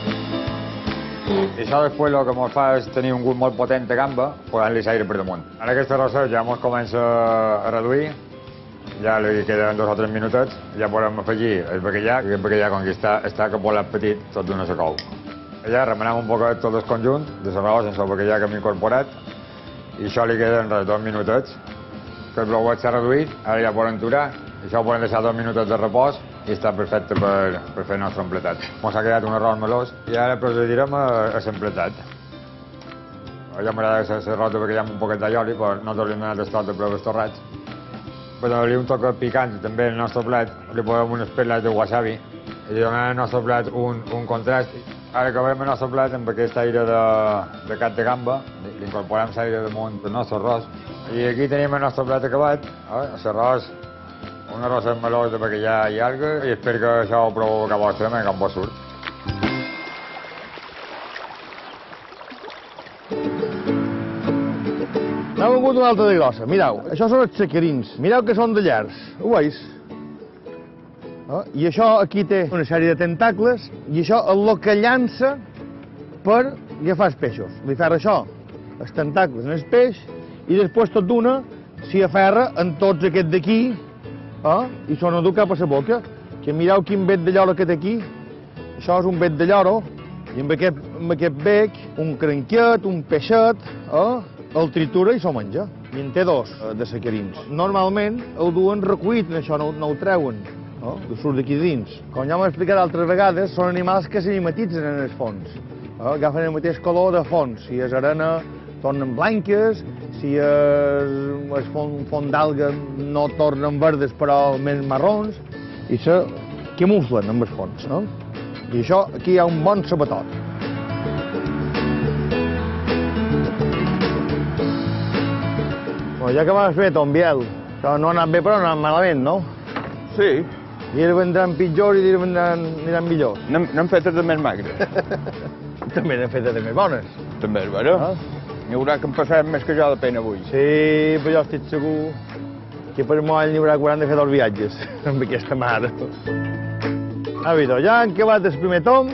Speaker 3: I això després el que ens fa és tenir un gust molt potent de gamba, posant-li l'aire per damunt. Ara aquesta rossa ja ens comença a reduir, ja li queden dos o tres minutets, ja podem afegir el bacallà, que el bacallà com que està, està capolat petit, tot d'una se cou. Ja remenem un poquet tot el conjunt de l'arròs amb el bacallà que hem incorporat, i això li queden res, dos minutets, que el blouet s'ha reduït, ara ja poden aturar, això ho poden deixar dos minutets de repòs, i està perfecte per, per fer el nostre empletat. Ens ha quedat un arròs melós i ara procedirem a, a l'empletat. Ja m'agrada l'arròs de bacallà amb un poquet d'allioli, però nosaltres li hem donat el toc de preus torrats. Per donar-li un toc picant també al nostre plat, li posem unes perles de wasabi i li donem al nostre plat un, un contrast. Ara acabarem el nostre plat amb aquest aire de, de cat de gamba, li incorporem l'aire damunt del nostre arròs. I aquí tenim el nostre plat acabat, l'arròs, un arròs melós de bacallà i algues, i espero que això ho proveu a casa vostra, perquè com vos surt.
Speaker 2: N'ha vengut una altra de grossa, mireu, això són els sacarins, mireu que són de llargs, ho veus? Oh, I això aquí té una sèrie de tentacles, i això és el que llança per agafar els peixos. Li ferra això, els tentacles en el peix, i després tot d'una s'hi aferra en tots aquests d'aquí, oh, i se n'endú cap a la boca. Que mireu quin bec de lloro que té aquí, això és un bec de lloro, i amb aquest, amb aquest bec, un cranquet, un peixet, oh, el tritura i s'ho menja. I en té dos, de sacarins. Normalment el duen recuït, això no, no ho treuen, no? Que surt d'aquí dins. Com ja m'he explicat altres vegades, són animals que s'animatitzen en el fons. Oh, agafen el mateix color de fons. Si és arena, tornen blanques, si és, és fons, fons d'alga, no tornen verdes, però més marrons, i se camuflen amb el fons, no? I això, aquí hi ha un bon sabatot. Ja que m'has fet, on Biel, això no ha anat bé però no ha anat malament, no?
Speaker 11: Sí.
Speaker 2: I ara vendran pitjors i ara vendran, aniran millors.
Speaker 11: N'hem fetes de més magres.
Speaker 2: També n'hem fetes de més bones.
Speaker 11: També és vera. Ah? N'hi haurà que en passem més que jo de pena avui.
Speaker 2: Sí, però jo estic segur que per molt n'hi haurà que hauran de fer dos viatges amb aquesta mare. Ah, Vito, ja han acabat el primer tom.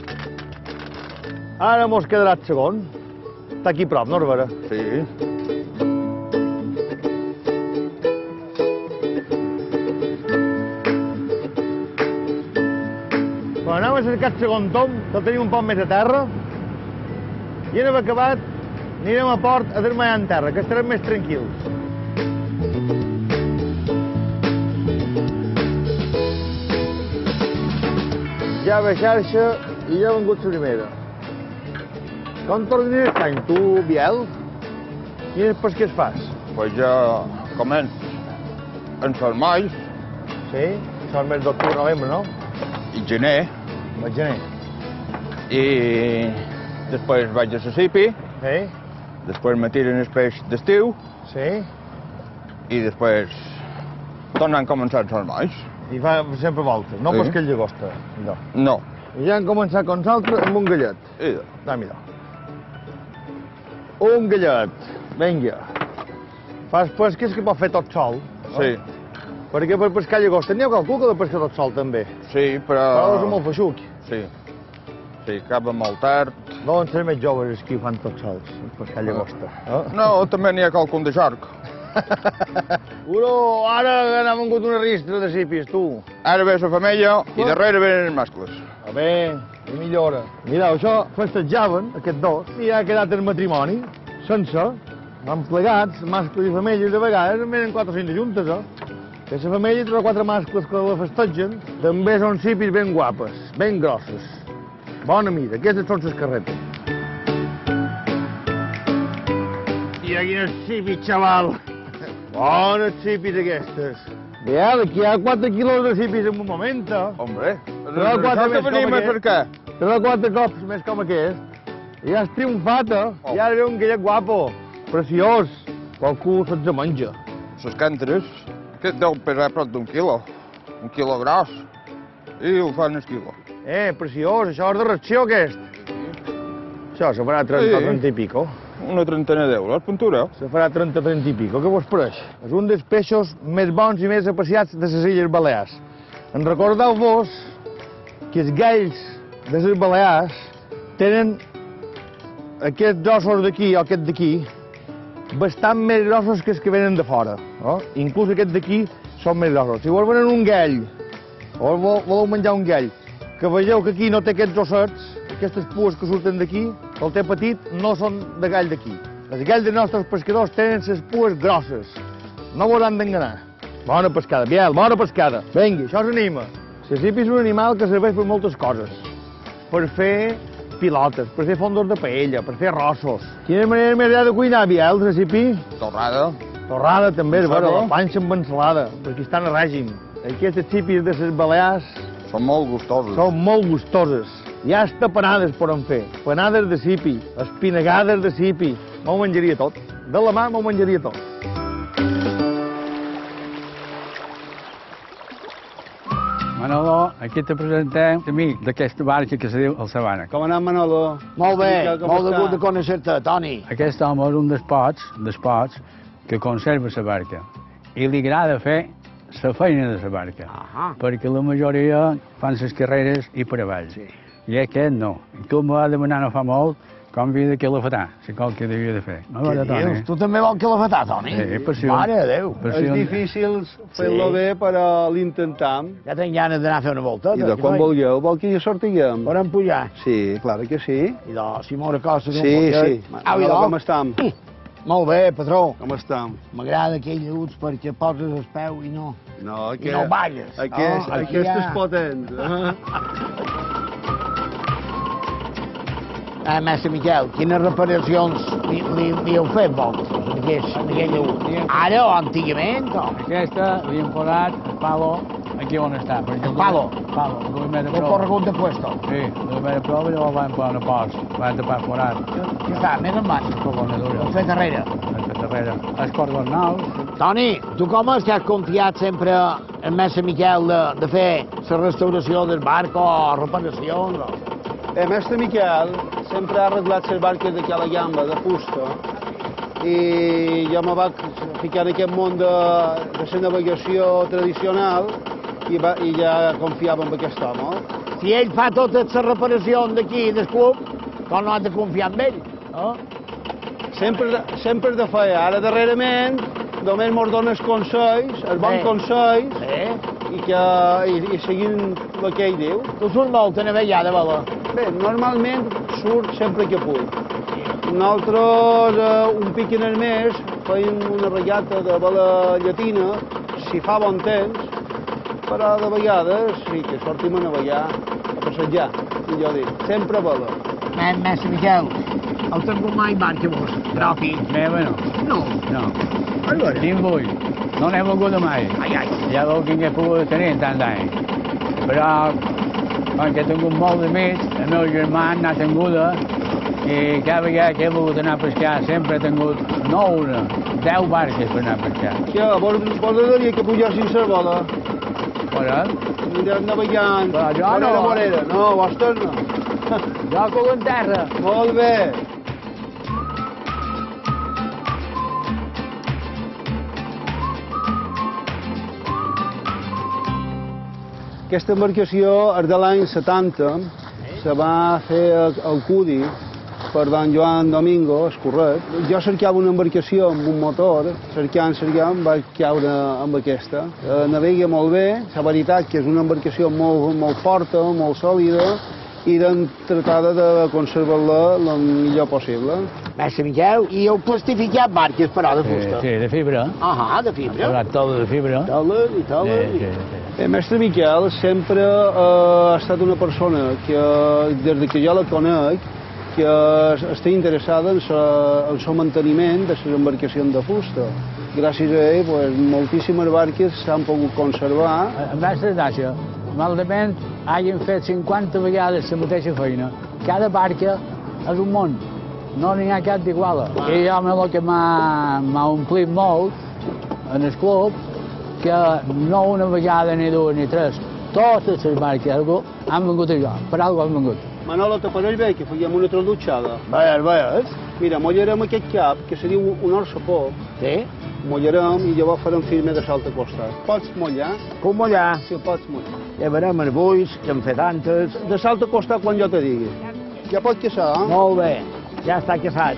Speaker 2: Ara mos quedarà el segon. Està aquí prop, no, Herbera?
Speaker 11: Sí.
Speaker 2: Quan anem a cercar el segon tom, que el tenim un poc més a terra, i en haver acabat, anirem a port a desmaiar en terra, que estarem més tranquils. Ja ve xarxa i ja ha vengut la primera. Com t'ordines l'any, tu, Biel? Quines pesques fas?
Speaker 11: Pues jo començo en salmalls.
Speaker 2: Sí? Són més d'octubre, novembre, no?
Speaker 11: I gener.
Speaker 2: Al gener.
Speaker 11: I després vaig a la sipi.
Speaker 2: Sí.
Speaker 11: Després me tiren el peix d'estiu.
Speaker 2: Sí.
Speaker 11: I després tornen a començar els salmalls.
Speaker 2: I fa sempre voltes, no
Speaker 11: Sí.
Speaker 2: pescar llagosta. No.
Speaker 11: No.
Speaker 2: I ja han començat com nosaltres amb un gallet.
Speaker 11: I
Speaker 2: Ah, mira. Un gallet. Vinga. Fas pesques que pot fer tot sol.
Speaker 11: Sí.
Speaker 2: Perquè per pescar llagosta n'hi ha qualcú que ha de pescar tot sol també.
Speaker 11: Sí, però...
Speaker 2: Però és molt feixuc.
Speaker 11: Sí. Sí, acaba molt tard.
Speaker 2: Deuen ser més joves els que ho fan tot sols, pescar llagosta. Ah.
Speaker 11: No, també n'hi ha qualcun de xarc.
Speaker 2: Uro, ara n'ha vengut una ristra de sipis, tu.
Speaker 11: Ara ve la femella i darrere venen els mascles.
Speaker 2: A bé, i millora. Mireu, això festejaven, aquests dos, i ha quedat el matrimoni, sense. Van plegats, mascles i femelles, de vegades en venen quatre o cinc juntes, eh? Que la femella té quatre mascles que la festegen, també són cipis ben guapes, ben grosses. Bona mida, aquestes són les carretes. Mira quines cipis, xaval! Bones cipis aquestes. Biel, aquí hi ha quatre quilos de cipis en un moment, eh?
Speaker 11: Hombre,
Speaker 2: Te quatre
Speaker 11: que venim a cercar.
Speaker 2: Te dono quatre cops més com aquest. I has triomfat, eh?
Speaker 11: Oh.
Speaker 2: I ara ve un gallet guapo, preciós. Qualcú se'ls menja.
Speaker 11: Les cantres, que deu pesar prop d'un quilo. Un quilo gros. I ho fan el quilo.
Speaker 2: Eh, preciós, això és de ració, aquest. Això se farà trenta,
Speaker 11: Sí.
Speaker 2: trenta i pico.
Speaker 11: Una trentena d'euros, pintura.
Speaker 2: Se farà trenta, trenta i pico. Què vos pareix? És un dels peixos més bons i més apreciats de les Illes Balears. En recordeu-vos que els galls de les Balears tenen aquests ossos d'aquí o aquest d'aquí bastant més grossos que els que venen de fora. No? Inclús aquests d'aquí són més grossos. Si vols venir un gall o vol, voleu menjar un gall, que vegeu que aquí no té aquests ossets, aquestes pues que surten d'aquí, el té petit, no són de gall d'aquí. Els galls dels nostres pescadors tenen les pues grosses. No vos han d'enganar. Bona pescada, Biel, bona pescada. Vingui, això s'anima. La cipi és un animal que serveix per moltes coses. Per fer pilotes, per fer fondos de paella, per fer arrossos. Quina manera més de cuinar, Biel, la cipi?
Speaker 11: Torrada.
Speaker 2: Torrada també, és
Speaker 11: Saco.
Speaker 2: vera, la panxa amb ensalada, perquè estan a règim. Aquestes cipis de les Balears
Speaker 11: Són molt gustoses.
Speaker 2: són molt gustoses. Hi ha hasta panades poden fer. Panades de cipi, espinagades de cipi. M'ho menjaria tot. De la mà m'ho menjaria tot.
Speaker 4: Manolo, aquí te presentem l'amic d'aquesta barca que se diu el Sabana.
Speaker 6: Com ha anat, Manolo?
Speaker 5: Molt bé,
Speaker 6: Miquel, com
Speaker 5: molt de
Speaker 6: està?
Speaker 5: gust de conèixer-te, Toni.
Speaker 4: Aquest home és un dels pocs, dels pocs, que conserva la barca. I li agrada fer la feina de la barca.
Speaker 5: Ahà.
Speaker 4: Perquè la majoria fan les carreres i per avall.
Speaker 5: Sí.
Speaker 4: I aquest no. I tu em va demanar no fa molt com havia de quilofatar, si qual que devia de fer. No,
Speaker 5: Què
Speaker 4: de Toni?
Speaker 5: dius? Tu també vols quilofatar, Toni?
Speaker 4: Sí, passió.
Speaker 5: Mare de Déu.
Speaker 4: Passió.
Speaker 6: És difícil fer-lo
Speaker 5: Sí.
Speaker 6: bé, però l'intentam.
Speaker 5: Ja tenc ganes d'anar a fer una volta.
Speaker 6: I de quan vulgueu, vol que hi sortiguem?
Speaker 5: Podem pujar.
Speaker 6: Sí, clar que sí.
Speaker 5: I de Simó de Costa.
Speaker 6: Sí, sí.
Speaker 5: Au, i
Speaker 6: Manolo,
Speaker 5: de-
Speaker 6: com estem?
Speaker 5: Molt bé, patró.
Speaker 6: Com estem?
Speaker 5: M'agrada aquell lleuts perquè poses el peu i no...
Speaker 6: No,
Speaker 5: I no balles.
Speaker 6: Aquest,
Speaker 5: Oh, aquí
Speaker 6: aquest
Speaker 5: hi ha-
Speaker 6: és potent. eh?
Speaker 5: Ah, mestre Miquel, quines reparacions li, li, li heu fet, vos, d'aquest d'aquell lleut? Ara o antigament, o?
Speaker 4: Aquesta li hem posat el palo aquí on està. perquè
Speaker 5: El palo?
Speaker 4: Palo, el primer de
Speaker 5: He
Speaker 4: prova.
Speaker 5: corregut de puesto.
Speaker 4: Sí, el primer de prova i llavors vam posar una pols. Vam tapar forat.
Speaker 5: Què està, més en baix?
Speaker 4: Cogona dura.
Speaker 5: Heu fet darrere.
Speaker 4: Vam fer darrere. Els cordons nous.
Speaker 5: Toni, tu com és que has confiat sempre en mestre Miquel de, de fer la restauració del barco o reparacions? O...
Speaker 6: El mestre Miquel sempre ha arreglat les barques de Cala Gamba, de fusta, i jo me vaig ficar en aquest món de, de la navegació tradicional i, va, i ja confiava en aquest home.
Speaker 5: Si ell fa totes les reparacions d'aquí del club, com no has de confiar en ell? No?
Speaker 6: Sempre, sempre de fer. Ara, darrerament, només mos dona els consells, els bons
Speaker 5: Sí.
Speaker 6: consells,
Speaker 5: Eh?
Speaker 6: i, que, i, i seguint el que ell diu.
Speaker 5: Tu surts molt a navegar de vela.
Speaker 6: Bé, normalment surt sempre que puc. Nosaltres, eh, un pic en el mes, feim una regata de vela llatina, si fa bon temps, però de vegades sí que sortim a navegar, a passejar, millor dit. Sempre vela.
Speaker 5: Eh, mestre Miquel, heu tingut mai barca vos? Propi?
Speaker 4: Meva no.
Speaker 5: No.
Speaker 4: No.
Speaker 5: Allora.
Speaker 4: Ni en vull. No n'he volgut mai.
Speaker 5: Ai, ai.
Speaker 4: Ja veu que n'he pogut tenir tant d'anys. Però, com que he tingut molt d'amics, el meu germà n'ha tinguda, i cada vegada que he volgut anar a pescar sempre he tingut no una, deu barques per anar a pescar.
Speaker 6: Que vos, vos agradaria que pujassin la vela?
Speaker 4: Però,
Speaker 6: Anirem navegant,
Speaker 4: Però jo
Speaker 6: morera,
Speaker 4: no.
Speaker 6: morera. No, vostres no.
Speaker 4: jo coc en terra.
Speaker 6: Molt bé. Aquesta embarcació és de l'any setanta, se va fer al al Cudi per don Joan Domingo, escorret. Jo cercava una embarcació amb un motor, cercant, cercant, vaig caure amb aquesta. Eh, navega molt bé, la veritat que és una embarcació molt, molt forta, molt sòlida, i de tratar de conservar-la el millor possible.
Speaker 5: Mestre Miquel, i heu plastificat barques, però, de fusta?
Speaker 4: Sí, de fibra.
Speaker 5: Ah, de fibra.
Speaker 4: Ha taula de fibra.
Speaker 6: Taula i taula.
Speaker 4: Sí, sí, sí.
Speaker 6: El mestre Miquel sempre ha estat una persona que, des que jo la conec, que està interessada en el manteniment de les embarcacions de fusta. Gràcies a ell, pues, moltíssimes barques s'han pogut conservar.
Speaker 4: El mestre Ignacio, malament hagin fet cinquanta vegades la mateixa feina. Cada barca és un món, no n'hi ha cap d'iguala. I jo el que m'ha omplit molt en el club, que no una vegada, ni dues, ni tres, totes les barques han vengut a jo, per alguna han vengut.
Speaker 6: Manolo, te pareix bé que fèiem una traduixada?
Speaker 5: Veies, veies.
Speaker 6: Mira, mollarem aquest cap, que se diu un orsapó.
Speaker 5: Sí?
Speaker 6: Mollarem i llavors farem firme de l'altre costat. Pots mollar?
Speaker 5: Puc mollar?
Speaker 6: Sí, pots mollar.
Speaker 5: Ja veurem els buits, que hem fet antes.
Speaker 6: De l'altre costat quan jo te digui. Ja pot caçar, eh?
Speaker 5: Molt bé, ja està caçat.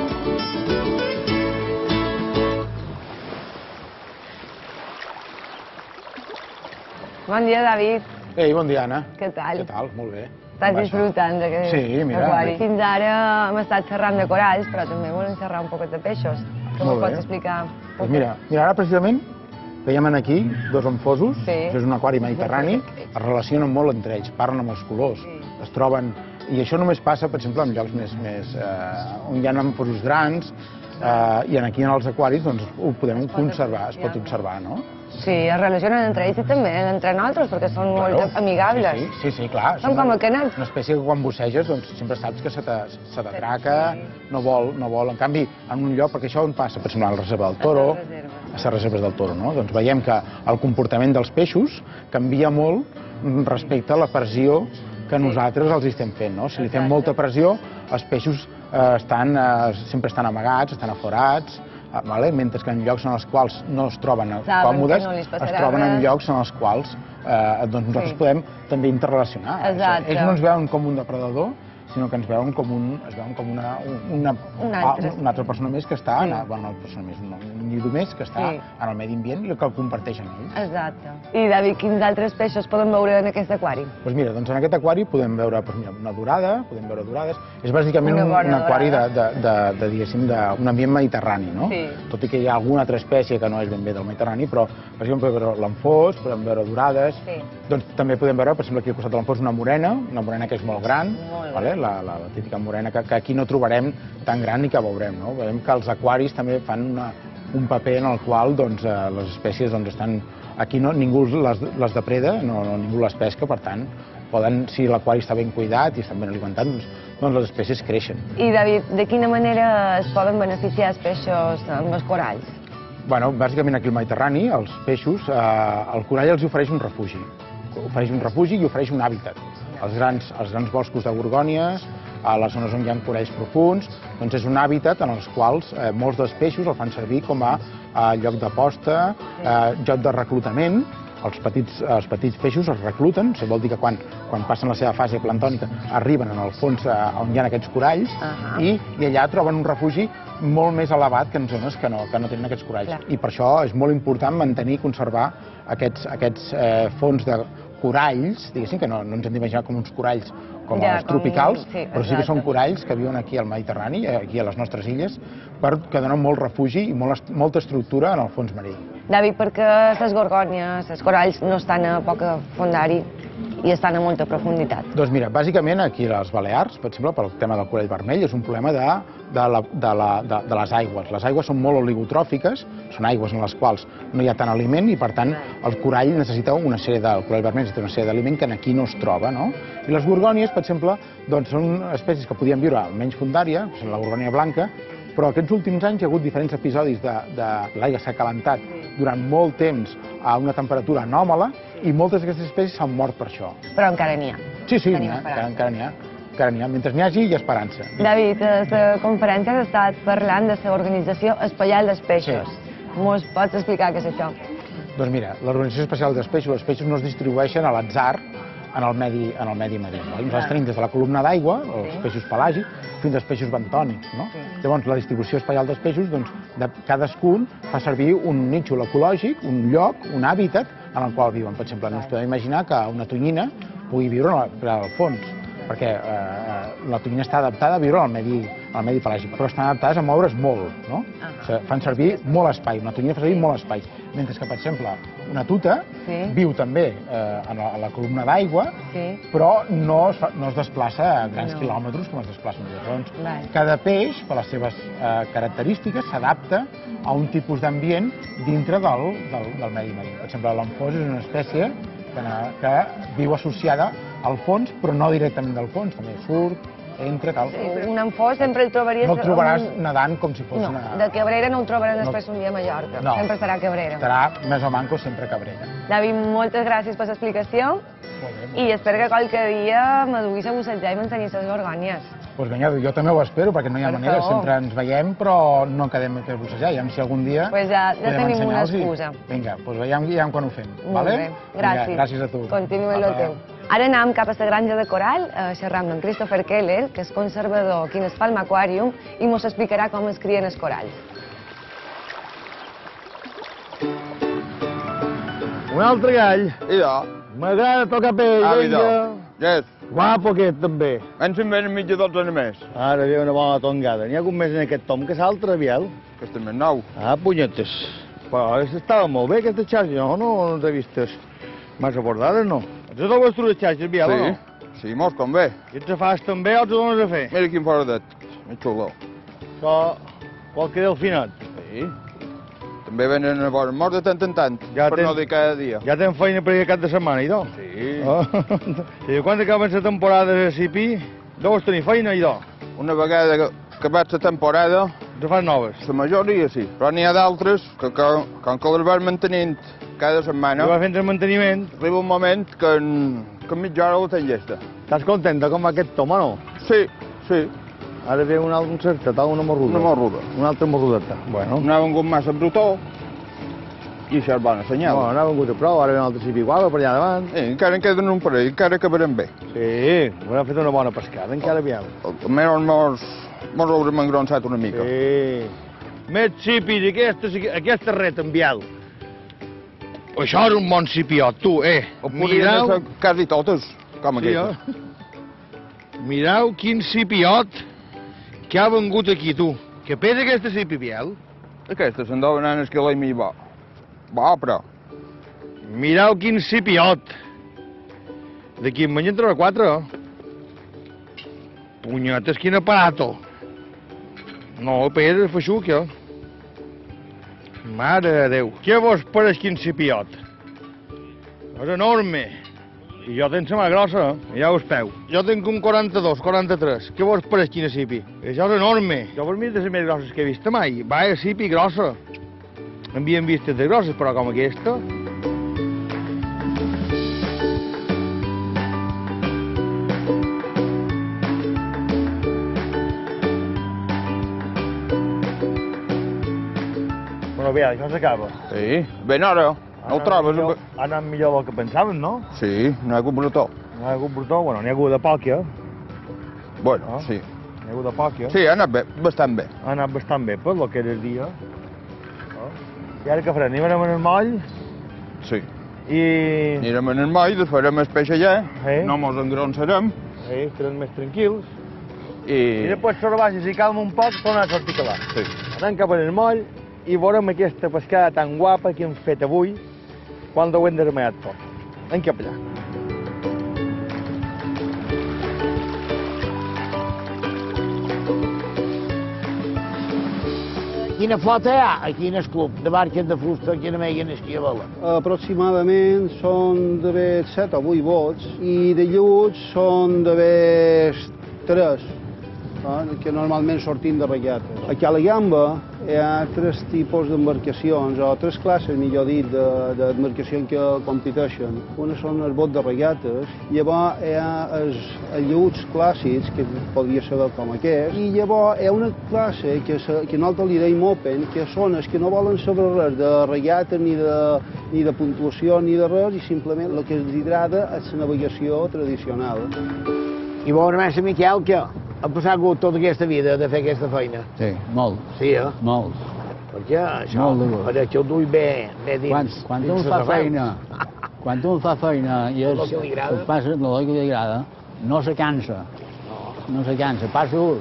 Speaker 8: Bon dia, David.
Speaker 12: Ei, bon dia, Anna.
Speaker 8: Què tal?
Speaker 12: Què tal? Molt bé.
Speaker 8: Estàs disfrutant d'aquest
Speaker 12: Sí, mira.
Speaker 8: aquari. Fins ara hem estat xerrant de coralls, però també volem xerrar un poquet de peixos. Com
Speaker 12: Molt
Speaker 8: ho
Speaker 12: bé.
Speaker 8: pots explicar?
Speaker 12: Doncs mira, mira, ara precisament veiem aquí dos enfosos,
Speaker 8: Sí.
Speaker 12: això és un aquari mediterrani, es relacionen molt entre ells, parlen amb els colors, es troben... I això només passa, per exemple, en llocs més, més, eh, on hi ha enfosos grans, eh, i aquí en els aquaris doncs, ho podem conservar, es pot observar, no?
Speaker 8: Sí, es relacionen entre ells i també entre nosaltres, perquè són molt amigables.
Speaker 12: Sí, sí, sí, clar.
Speaker 8: Són com el canal.
Speaker 12: Una espècie que quan busseges doncs, sempre saps que se t'atraca, no vol, no vol. En canvi, en un lloc, perquè això on passa? Per exemple, a la reserva del Toro, a les reserves del Toro, no? Doncs veiem que el comportament dels peixos canvia molt respecte a la pressió que nosaltres els estem fent, no? Si li fem molta pressió, els peixos eh, estan, eh, sempre estan amagats, estan aforats, vale? Mentre que en llocs en els quals no es troben còmodes,
Speaker 8: no
Speaker 12: es troben en llocs en els quals eh, doncs nosaltres
Speaker 8: Sí.
Speaker 12: podem també interrelacionar.
Speaker 8: Exacte.
Speaker 12: Ells no ens veuen com un depredador, sinó que ens veuen com, un, es veuen com una, una,
Speaker 8: Un altre.
Speaker 12: una altra persona més que està,
Speaker 8: Sí.
Speaker 12: en, bueno, una persona més, un, un individu més que està
Speaker 8: Sí.
Speaker 12: en el medi ambient i que el comparteix amb ells.
Speaker 8: Exacte. I, David, quins altres peixos podem veure en aquest aquari?
Speaker 12: Doncs mira, doncs en aquest aquari podem veure doncs mira, una dorada, podem veure dorades. És bàsicament
Speaker 8: Una
Speaker 12: un,
Speaker 8: bona
Speaker 12: un aquari de,
Speaker 8: dorada.
Speaker 12: de, de, de, diguéssim, d'un ambient mediterrani, no?
Speaker 8: Sí.
Speaker 12: Tot i que hi ha alguna altra espècie que no és ben bé del Mediterrani, però, per exemple, podem veure l'enfós, podem veure dorades,
Speaker 8: Sí.
Speaker 12: doncs també podem veure, per exemple, aquí al costat de l'enfós una morena, una morena que és molt gran,
Speaker 8: Molt
Speaker 12: vale? la, la, la típica morena que, que aquí no trobarem tan gran ni que veurem, no? Veiem que els aquaris també fan una, un paper en el qual doncs, eh, les espècies doncs, estan... Aquí no, ningú les, les depreda, no, no, ningú les pesca, per tant, poden, si l'aquari està ben cuidat i estan ben alimentats, doncs, doncs les espècies creixen.
Speaker 8: I, David, de quina manera es poden beneficiar els peixos amb els coralls?
Speaker 12: Bueno, bàsicament aquí al Mediterrani, els peixos, eh, el corall els ofereix un refugi. Ofereix un refugi i ofereix un hàbitat. Els grans, els grans boscos de gorgònies, a les zones on hi ha coralls profuns, doncs és un hàbitat en els quals eh, molts dels peixos el fan servir com a eh, lloc de posta, eh, lloc de reclutament. Els petits, els petits peixos es recluten, això vol dir que quan, quan passen la seva fase plantònica arriben en el fons eh, on hi ha aquests coralls
Speaker 8: Ahà.
Speaker 12: i, i allà troben un refugi molt més elevat que en zones que no, que no tenen aquests coralls.
Speaker 8: Clar.
Speaker 12: I per això és molt important mantenir i conservar aquests, aquests eh, fons de coralls, diguéssim, que no, no ens hem d'imaginar com uns coralls com
Speaker 8: Ja,
Speaker 12: els
Speaker 8: com-
Speaker 12: tropicals,
Speaker 8: sí,
Speaker 12: però sí que
Speaker 8: exacte.
Speaker 12: són coralls que viuen aquí al Mediterrani, eh, aquí a les nostres illes, per, que donen molt refugi i molt, est- molta estructura en el fons marí.
Speaker 8: David, perquè les gorgònies, els coralls no estan a poc fondari i estan a molta profunditat.
Speaker 12: Doncs mira, bàsicament aquí a les Balears, per exemple, pel tema del corall vermell, és un problema de, de, la, de, la, de, de les aigües. Les aigües són molt oligotròfiques, són aigües en les quals no hi ha tant aliment i, per tant, el corall necessita una sèrie de, el corall vermell necessita una sèrie d'aliment que aquí no es troba, no? I les gorgònies, per exemple, doncs són espècies que podien viure a menys fondària, com la gorgònia blanca, però aquests últims anys hi ha hagut diferents episodis de, de l'aigua s'ha calentat durant molt temps a una temperatura anòmala i moltes d'aquestes espècies s'han mort per això.
Speaker 8: Però encara n'hi ha.
Speaker 12: Sí, sí,
Speaker 8: Tenim
Speaker 12: n'hi ha,
Speaker 8: esperança.
Speaker 12: encara n'hi ha. Encara n'hi ha. Mentre n'hi hagi, hi ha esperança.
Speaker 8: David, a la conferència has estat parlant de l'Organització Especial dels Peixos. Mos pots explicar què és això?
Speaker 12: Doncs mira, l'Organització Especial dels Peixos, els peixos no es distribueixen a l'atzar en el medi, en el medi marí. No? Nosaltres tenim des de la columna d'aigua, els
Speaker 8: Sí.
Speaker 12: peixos pelàgics, fins als peixos bentònics. No?
Speaker 8: Sí.
Speaker 12: Llavors, la distribució especial dels peixos, doncs, de cadascun fa servir un nínxol ecològic, un lloc, un hàbitat en el qual viuen. Per exemple, no ens podem imaginar que una tonyina pugui viure al fons. perquè eh, la tonyina està adaptada a viure al medi, al medi pelàgic, però estan adaptades a moure's molt, no?
Speaker 8: Ah.
Speaker 12: O sigui, fan servir molt espai, una tonyina fa servir molt espai, mentre que, per exemple, una tuta
Speaker 8: Sí.
Speaker 12: viu també eh, en la, a la columna d'aigua,
Speaker 8: Sí.
Speaker 12: però no es, fa, no es desplaça a grans
Speaker 8: No.
Speaker 12: quilòmetres com es desplacen els llavors.
Speaker 8: Vale.
Speaker 12: Cada peix, per les seves eh, característiques, s'adapta a un tipus d'ambient dintre del, del, del medi marí. Per exemple, l'amfós és una espècie que, que viu associada al fons, però no directament del fons, també surt, entra, tal.
Speaker 8: Sí, un amfós sempre el trobaries...
Speaker 12: No el trobaràs
Speaker 8: un-
Speaker 12: nedant com si fos
Speaker 8: No,
Speaker 12: una...
Speaker 8: de Cabrera no el trobaràs
Speaker 12: No.
Speaker 8: després un dia a Mallorca.
Speaker 12: No.
Speaker 8: Sempre serà Cabrera.
Speaker 12: Estarà més o manco sempre Cabrera.
Speaker 8: David, moltes gràcies per l'explicació i espero que qualque dia me duguis a bussejar i m'ensenyis les gorgònies.
Speaker 12: Doncs vinga, jo també ho espero, perquè no hi ha
Speaker 8: Per
Speaker 12: manera,
Speaker 8: favor.
Speaker 12: sempre ens veiem, però no quedem a bussejar. Ja si algun dia
Speaker 8: Pues ja, ja
Speaker 12: podem
Speaker 8: tenim una
Speaker 12: ensenyar-los i-
Speaker 8: excusa.
Speaker 12: Vinga, doncs veiem, veiem quan ho fem.
Speaker 8: Molt
Speaker 12: vale?
Speaker 8: bé, gràcies.
Speaker 12: Vinga, gràcies a tu.
Speaker 8: Continua el
Speaker 12: Apa.
Speaker 8: teu. Ara anem cap a la granja de coral, a xerrar amb en Christopher Keller, que és conservador aquí en el Palma Aquarium, i ens explicarà com es crien els coralls.
Speaker 2: Un altre gall.
Speaker 11: I ja.
Speaker 2: M'agrada tocar pell,
Speaker 11: Ah,
Speaker 2: vinga.
Speaker 11: vidal. Yes.
Speaker 2: Guapo aquest, també.
Speaker 11: Ens en venen mitja dotzena més.
Speaker 2: Ara ve una bona tongada. N'hi ha algun més en aquest tom que l'altre, Biel?
Speaker 11: Aquest també és nou.
Speaker 2: Ah, punyetes. Però aquesta estava molt bé, aquesta xarxa, no? No, no t'he vistes massa bordades, no? Ets a totes les xarxes, Biel, o no?
Speaker 11: Sí, mos convé.
Speaker 2: I ets a fas també o ets a dones a fer?
Speaker 11: Mira quin foradet. És xulo.
Speaker 2: Això, qualque delfinat.
Speaker 11: Sí. També venen a veure mort de tant en tant,
Speaker 2: Ja
Speaker 11: per
Speaker 2: tens-
Speaker 11: no dir cada dia.
Speaker 2: Ja tens feina per aquest cap de setmana, idò?
Speaker 11: Sí.
Speaker 2: Oh. I quan acaben la temporada de C P, deus tenir feina, idò?
Speaker 11: Una vegada que acabat la temporada...
Speaker 2: Te fas noves?
Speaker 11: La majoria sí, però n'hi ha d'altres que, que, com que les vas mantenint cada setmana...
Speaker 2: I vas fent el manteniment.
Speaker 11: Arriba un moment que en, que en mitja hora la tens llesta.
Speaker 2: Estàs contenta com aquest tom, o no?
Speaker 11: Sí, sí.
Speaker 2: Ara ve un altre encertat, una morruda.
Speaker 11: Una morruda.
Speaker 2: Una altra morrudeta. Bueno.
Speaker 11: No ha vengut massa brutó i això és bona senyal.
Speaker 2: No, no ha vengut a prou, ara ve un altre cipi guapa per allà davant.
Speaker 11: Sí, encara en queden un parell, encara acabarem bé.
Speaker 2: Sí, hem fet una bona pescada, encara aviam.
Speaker 11: Almenys mos, mos haurem engronsat una mica.
Speaker 2: Sí. Més cipis, aquesta, aquesta ret, en Biel. Això és un bon cipiot, tu, eh?
Speaker 11: O podrien ser quasi totes, com
Speaker 2: Sí,
Speaker 11: aquesta.
Speaker 2: eh? Mireu quin cipiot que ha vengut aquí, tu. Que pesa aquesta cipi, Biel?
Speaker 11: Aquesta se'n deuen anar el quilo i mig bo. Bo, però.
Speaker 2: Mireu quin cipiot. D'aquí en mengen entre quatre. Punyetes, quin aparato. No, pesa, feixuc, jo. Mare de Déu. Què vos pareix quin cipiot? És enorme. I jo tenc la mà grossa, ja ho espeu. Jo tenc un quaranta-dos, quaranta-tres. Què vos pareix quina cipi? Això és enorme. Jo per mi és de les més grosses que he vist mai. Va, és cipi grossa. Havien vistes de grosses, però com aquesta... Bueno, bé, això s'acaba.
Speaker 11: Sí, ben ara. No ho trobes?
Speaker 2: Millor, ha anat millor del que pensàvem, no?
Speaker 11: Sí, no hi ha hagut brutó.
Speaker 2: No hi ha hagut brutó, bueno, n'hi ha hagut de poc, ja.
Speaker 11: Bueno,
Speaker 2: Ah.
Speaker 11: sí.
Speaker 2: N'hi ha hagut de poc, ja.
Speaker 11: Sí, ha anat bé, bastant bé.
Speaker 2: Ha anat bastant bé, per lo que era el dia. Ah. I ara què farem? Anem en el moll
Speaker 11: Sí.
Speaker 2: i...
Speaker 11: Anirem en el moll, desfarem el peix allà,
Speaker 2: Sí.
Speaker 11: no mos engronsarem
Speaker 2: Sí, estarem més tranquils. I
Speaker 11: i...
Speaker 2: després sort baix, si calma un poc, torna a sortir cavar.
Speaker 11: Sí.
Speaker 2: Anem cap en el moll i veurem aquesta pescada tan guapa que hem fet avui quan ho hem desmallat tot. Anem cap allà.
Speaker 5: Quina flota hi ha aquí en el club de barques de fusta que no meguen esquiavala?
Speaker 6: Aproximadament són d'haver set o vuit bots i de lluts són d'haver tres, eh, que normalment sortim de regates. Aquí a la Gamba hi ha tres tipus d'embarcacions, o tres classes, millor dit, d'embarcacions que competeixen. Una són els bots de regates, llavors hi ha els, els lluts clàssics, que podria ser com aquest, i llavors hi ha una classe que, se, que nosaltres li deim open, que són els que no volen saber res de regates, ni de, ni de puntuació, ni de res, i simplement el que els agrada és la navegació tradicional.
Speaker 5: I veure més a Miquel, que ha passat tota aquesta vida de fer aquesta feina.
Speaker 4: Sí, molt.
Speaker 5: Sí, eh?
Speaker 4: Molt.
Speaker 5: Perquè això,
Speaker 4: Molt de gust.
Speaker 5: perquè que ho dui bé, bé dins.
Speaker 4: Quan, quan
Speaker 5: dins
Speaker 4: un
Speaker 5: les
Speaker 4: fa
Speaker 5: arrels.
Speaker 4: feina, quan un fa feina i
Speaker 5: El
Speaker 4: es,
Speaker 5: que li agrada.
Speaker 4: es passa el que li agrada, no se cansa, no se cansa, passa ús.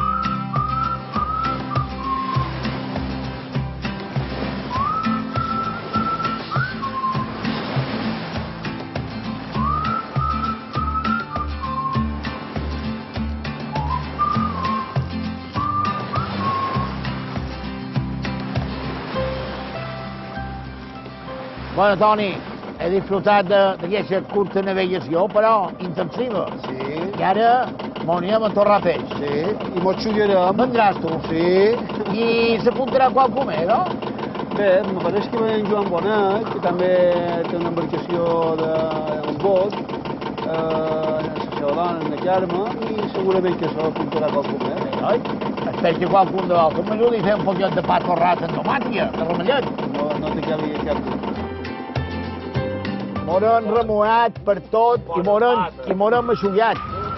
Speaker 5: Bueno, Toni, he disfrutat d'aquesta curta navegació, però intensiva.
Speaker 6: Sí.
Speaker 5: I ara m'ho anirem a torrar peix.
Speaker 6: Sí, i m'ho xullarem.
Speaker 5: Vendràs tu?
Speaker 6: Sí.
Speaker 5: I s'apuntarà qualcú més, no?
Speaker 13: Bé, me pareix que ve en Joan Bonet, que també té una embarcació d'un bot, eh, la seva dona, la Carme, i segurament que s'apuntarà qualcú més.
Speaker 5: Sí, oi? Espero que qualcú de l'altre m'ajudi a fer un poquet de pa torrat amb tomàtica, de ramellet.
Speaker 13: No, no té cap, cap dubte.
Speaker 5: M'hauran remuat per tot i m'hauran aixullat.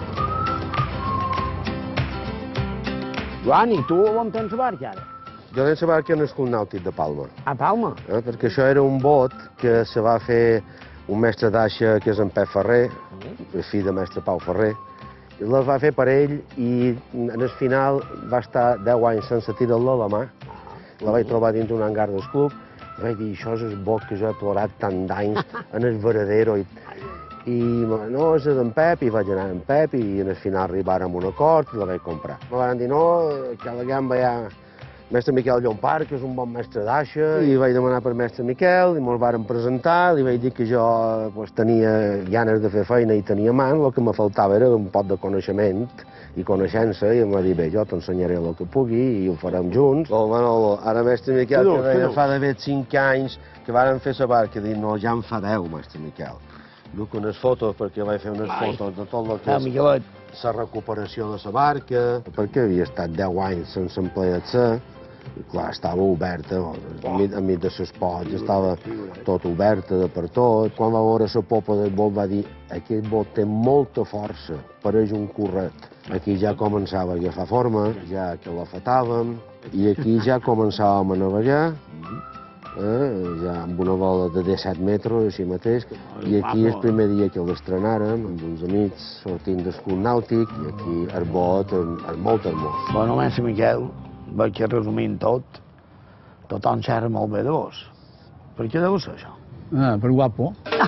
Speaker 5: Joan, i tu on tens la barca ara?
Speaker 14: Jo tens la barca en el Club Nàutic de Palma.
Speaker 5: A Palma?
Speaker 14: Eh, perquè això era un bot que se va fer un mestre d'aixa que és en Pep Ferrer, el fill de mestre Pau Ferrer, i la va fer per ell i en el final va estar deu anys sense tirar-la a la mà. La vaig trobar dins d'un hangar del club. I vaig dir, això és el bot que jo he plorat tant d'anys en el Varadero. I, i no, és d'en Pep, i vaig anar amb Pep, i al final arribàrem a un acord i la vaig comprar. Me van dir, no, que a la gamba hi ha mestre Miquel Llompart, que és un bon mestre d'aixa, i vaig demanar per mestre Miquel, i me'l varen presentar, li vaig dir que jo pues, tenia ganes de fer feina i tenia man, el que me faltava era un pot de coneixement i coneixença, i em va dir, bé, jo t'ensenyaré el que pugui i ho farem junts. Oh, Manolo, ara mestre Miquel, que deia fa d'haver cinc anys que varen fer la barca, dir, no, ja en fa deu, mestre Miquel. Duc unes fotos, perquè vaig fer unes fotos de tot el que és la recuperació de la barca, perquè havia estat deu anys sense emplear-se, i clar, estava oberta, enmig de les pots, estava tot oberta de per tot. Quan va veure la popa del bot va dir, aquest bot té molta força, pareix un corret. Aquí ja començava a agafar forma, ja que la fatàvem, i aquí ja començàvem a navegar, eh, ja amb una bola de disset metres, així mateix, i aquí el primer dia que l'estrenàrem, amb uns amics sortint del Club Nàutic, i aquí el bot és molt hermós.
Speaker 5: Bueno, mestre Miquel, veig que resumint tot, tothom xerra molt bé de vos. Per què deu ser això?
Speaker 4: Ah, per guapo.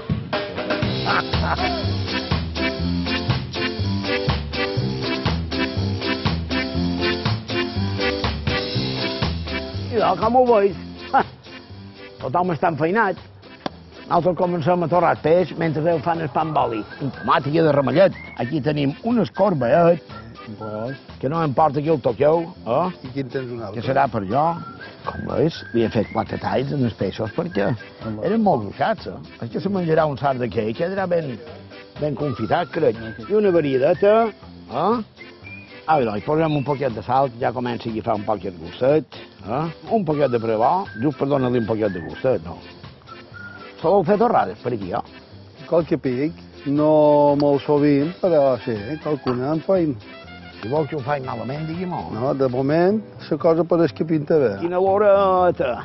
Speaker 5: I doncs, com ho veus? Tothom està enfeinat. Nosaltres comencem a torrar peix mentre ells fan el pa amb oli. Amb tomàtica de ramellet. Aquí tenim un escorbaet, que no m'importa que el toqueu, eh?
Speaker 6: I quin tens un altre?
Speaker 5: Que serà per jo. Com veus, li he fet quatre talls en els peixos perquè eren molt gruixats, eh? És que se menjarà un sart d'aquell, quedarà ben, ben confitat, crec. I una variedeta, eh? Ah, doncs, posem un poquet de sal, ja comença a agafar un poquet de gustet, eh? Un poquet de brevó, just per donar-li un poquet de gustet, no? Soleu fer torrades per aquí, eh?
Speaker 13: Qualque pic, no molt sovint, però sí, qualcuna en feim.
Speaker 5: Si vol que ho faig malament, digui-m'ho.
Speaker 13: No, de moment, la cosa pareix que pinta bé.
Speaker 5: Quina l'horeta!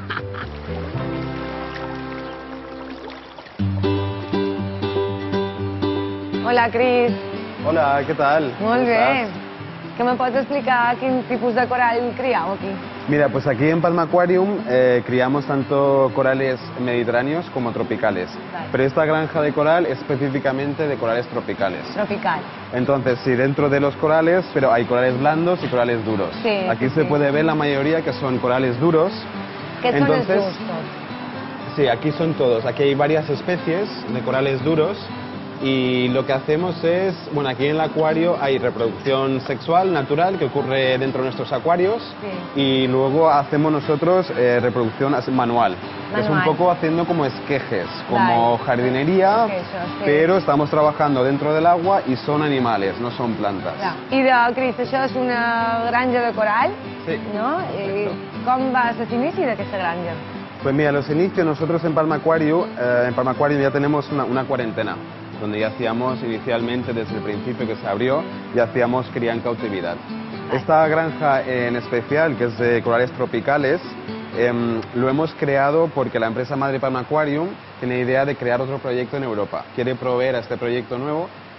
Speaker 8: Hola, Cris.
Speaker 7: Hola, què tal?
Speaker 8: Molt bé. ¿Qué me pots explicar quin tipus de coral criau aquí?
Speaker 7: Mira, pues aquí en Palma Aquarium eh, criamos tanto corales mediterráneos como tropicales.
Speaker 8: Vale.
Speaker 7: Pero esta granja de coral es específicamente de corales tropicales.
Speaker 8: Tropical.
Speaker 7: Entonces, sí, dentro de los corales, pero hay corales blandos y corales duros.
Speaker 8: Sí,
Speaker 7: aquí
Speaker 8: sí,
Speaker 7: se
Speaker 8: sí.
Speaker 7: puede ver la mayoría que son corales duros.
Speaker 8: ¿Qué son
Speaker 7: Entonces,
Speaker 8: los gustos?
Speaker 7: Sí, aquí son todos. Aquí hay varias especies de corales duros. Y lo que hacemos es, bueno, aquí en el acuario hay reproducción sexual natural que ocurre dentro de nuestros acuarios,
Speaker 8: sí.
Speaker 7: Y luego hacemos nosotros eh, reproducción manual, que es un
Speaker 8: Manual.
Speaker 7: poco haciendo como esquejes, como
Speaker 8: Vale.
Speaker 7: jardinería,
Speaker 8: Esqueixos, sí.
Speaker 7: pero estamos trabajando dentro del agua y son animales, no son plantas.
Speaker 8: Ja. I de, Cris, això és una granja de coral,
Speaker 7: Sí.
Speaker 8: no? I com va ser l'inici d'aquesta granja?
Speaker 7: Pues mira, los inicios nosotros en Palma Aquarium, eh, en Palma Aquarium ya tenemos una, una cuarentena, donde ya hacíamos inicialmente, desde el principio que se abrió, ya hacíamos cría en cautividad. Esta granja en especial, que es de corales tropicales, eh, lo hemos creado porque la empresa madre Palma Aquarium tiene idea de crear otro proyecto en Europa. Quiere proveer a este proyecto nuevo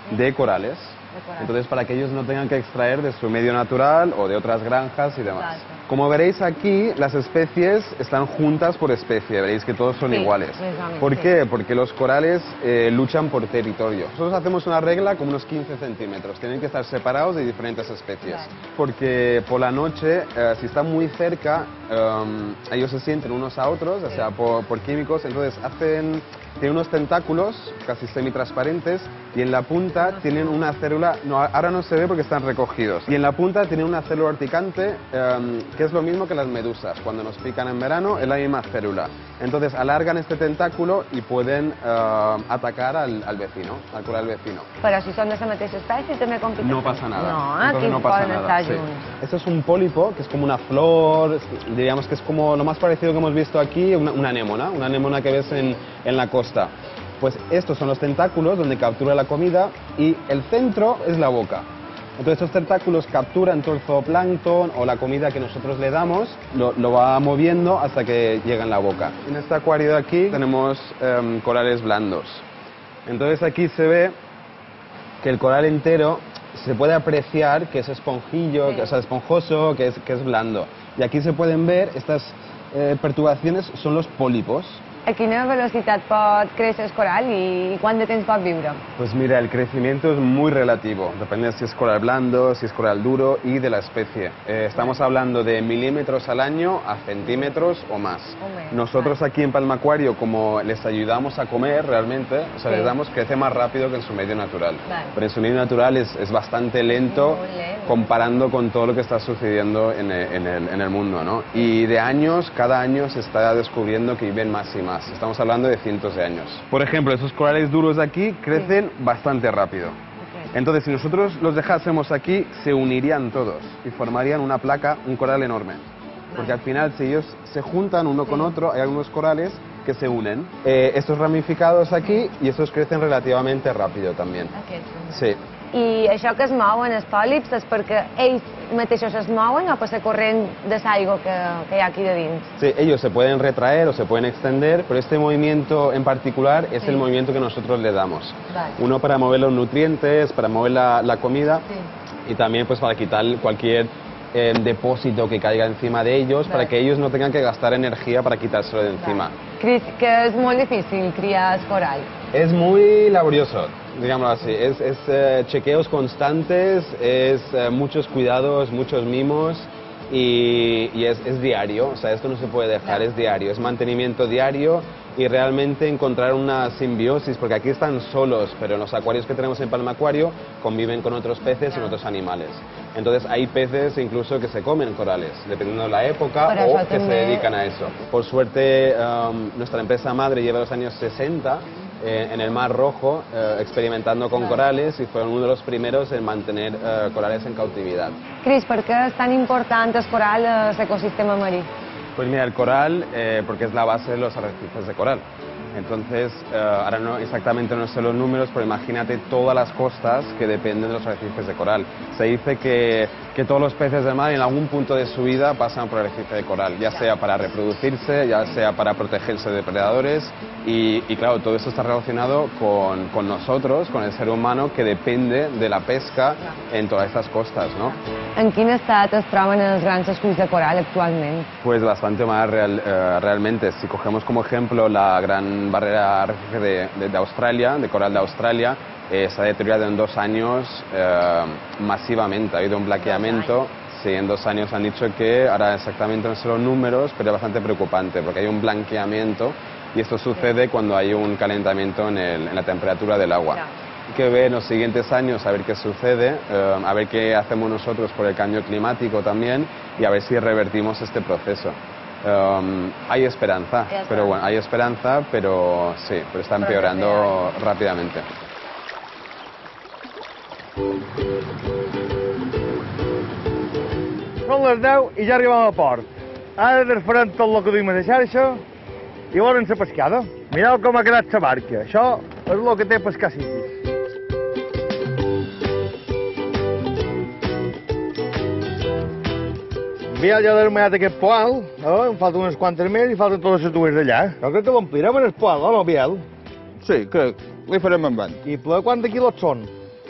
Speaker 7: de corales. Entonces, para que ellos no tengan que extraer de su medio natural o de otras granjas y demás.
Speaker 8: Exacte.
Speaker 7: Como veréis aquí, las especies están juntas por especie, veréis que todos son
Speaker 8: Sí,
Speaker 7: iguales.
Speaker 8: exactamente,
Speaker 7: ¿Por
Speaker 8: sí.
Speaker 7: qué? Porque los corales eh, luchan por territorio. Nosotros hacemos una regla como unos quince centímetros, tienen que estar separados de diferentes especies.
Speaker 8: Vale.
Speaker 7: Porque por la noche, eh, si están muy cerca, um, ellos se sienten unos a otros, o sea, por, por químicos, entonces hacen... Tienen unos tentáculos casi semitransparentes y en la punta tienen una célula, no, ahora no se ve porque están recogidos, y en la punta tienen una célula urticante um, que es lo mismo que las medusas, cuando nos pican en verano es la misma célula. Entonces alargan este tentáculo y pueden uh, atacar al, al vecino, al coral vecino.
Speaker 8: Però si són de la mateixa espècie també compiten.
Speaker 7: No pasa nada.
Speaker 8: No,
Speaker 7: Entonces
Speaker 8: aquí
Speaker 7: no pasa
Speaker 8: poden
Speaker 7: nada.
Speaker 8: estar
Speaker 7: Sí.
Speaker 8: junts.
Speaker 7: Esto es un pólipo, que es como una flor, diríamos que es como lo más parecido que hemos visto aquí, una, una anémona, una anémona que ves en, en la costa. Pues estos son los tentáculos donde captura la comida y el centro es la boca. Entonces estos tentáculos capturan todo el zooplancton o la comida que nosotros le damos, lo, lo va moviendo hasta que llega en la boca. En este acuario de aquí tenemos um, corales blandos. Entonces aquí se ve que el coral entero se puede apreciar que es esponjillo, que es esponjoso, que es, que es blando. Y aquí se pueden ver estas eh, perturbaciones, son los pólipos.
Speaker 8: A quina velocitat pot créixer el coral i quant de temps pot viure?
Speaker 7: Pues mira, el crecimiento es muy relativo, depende si es coral blando, si es coral duro y de la especie. Eh, estamos hablando de milímetros al año a centímetros o más.
Speaker 8: Hombre,
Speaker 7: Nosotros aquí en Palma Acuario, como les ayudamos a comer realmente, o sea,
Speaker 8: Sí.
Speaker 7: les damos, crece más rápido que en su medio natural.
Speaker 8: Vale.
Speaker 7: Pero en su medio natural es, es bastante lento
Speaker 8: Muy lento.
Speaker 7: comparando con todo lo que está sucediendo en el, en el, en el mundo, ¿no? Y de años, cada año se está descubriendo que viven más y más. Estamos hablando de cientos de años. Por ejemplo, esos corales duros de aquí crecen bastante rápido. Entonces, si nosotros los dejásemos aquí, se unirían todos y formarían una placa, un coral enorme. Porque al final, si ellos se juntan uno con otro, hay algunos corales que se unen. Eh, estos ramificados aquí y estos crecen relativamente rápido también. Sí.
Speaker 8: I això que es mouen els pòlips és perquè ells mateixos es mouen o per la corrent de l'aigua que, que hi ha aquí de dins?
Speaker 7: Sí, ellos se pueden retraer o se pueden extender, pero este movimiento en particular es
Speaker 8: Sí.
Speaker 7: el movimiento que nosotros le damos.
Speaker 8: Vale.
Speaker 7: Uno para mover los nutrientes, para mover la, la comida
Speaker 8: Sí.
Speaker 7: y también pues para quitar cualquier eh, depósito que caiga encima de ellos, para
Speaker 8: Vale.
Speaker 7: que ellos no tengan que gastar energía para quitárselo de encima.
Speaker 8: Cris, que és molt difícil criar el coral.
Speaker 7: Es muy laborioso, digámoslo así. Es, es eh, chequeos constantes, es eh, muchos cuidados, muchos mimos y, y es, es diario. O sea, esto no se puede dejar, es diario. Es mantenimiento diario y realmente encontrar una simbiosis, porque aquí están solos, pero en los acuarios que tenemos en Palma Acuario conviven con otros peces y con otros animales. Entonces hay peces incluso que se comen corales, dependiendo de la época
Speaker 8: Por
Speaker 7: o
Speaker 8: eso
Speaker 7: que se
Speaker 8: también-
Speaker 7: dedican a eso. Por suerte, um, nuestra empresa madre lleva los años sesenta eh, en el Mar Rojo eh, experimentando con corales y fueron uno de los primeros en mantener eh, corales en cautividad.
Speaker 8: Cris, per què és tan important el coral a l'ecosistema marí?
Speaker 7: Pues mira, el coral, eh, porque es la base de los arrecifes de coral. Entonces, eh, ahora no exactamente no sé los números, pero imagínate todas las costas que dependen de los arrecifes de coral. Se dice que, que todos los peces del mar en algún punto de su vida pasan por el arrecife de coral, ya sea para reproducirse, ya sea para protegerse de depredadores y, y claro, todo esto está relacionado con, con nosotros, con el ser humano que depende de la pesca en todas estas costas, ¿no?
Speaker 8: En quin estat es troben els grans esculls de coral actualment?
Speaker 7: Pues bastante mal real- eh, realmente. Si cogemos como ejemplo la gran barrera arrecife de, de- de Australia, de coral de Australia, eh, se ha deteriorado en dos años eh, masivamente. Ha habido un blanqueamiento. Sí, en dos años han dicho que, ahora exactamente no sé los números, pero es bastante preocupante porque hay un blanqueamiento y esto sucede cuando hay un calentamiento en, el- en la temperatura del agua. Hay que ver en los siguientes años a ver qué sucede, eh, a ver qué hacemos nosotros por el cambio climático también y a ver si revertimos este proceso. Um, hay esperanza,
Speaker 8: Ya está.
Speaker 7: pero bueno, hay esperanza, pero sí, pero está empeorando rápidamente.
Speaker 2: Són les deu i ja arribem al port. Ara desfarem tot el que duim a la xarxa i volen la pescada. Mireu com ha quedat la barca. Això és el que té pescar sitis. Biel ja ha desmaiat aquest poal, eh? Em falten unes quantes més i falten totes les dues d'allà. Jo crec que l'omplirem en el poal, o no, Biel?
Speaker 11: Sí, crec. Li farem amb ell.
Speaker 2: I ple quants quilos són?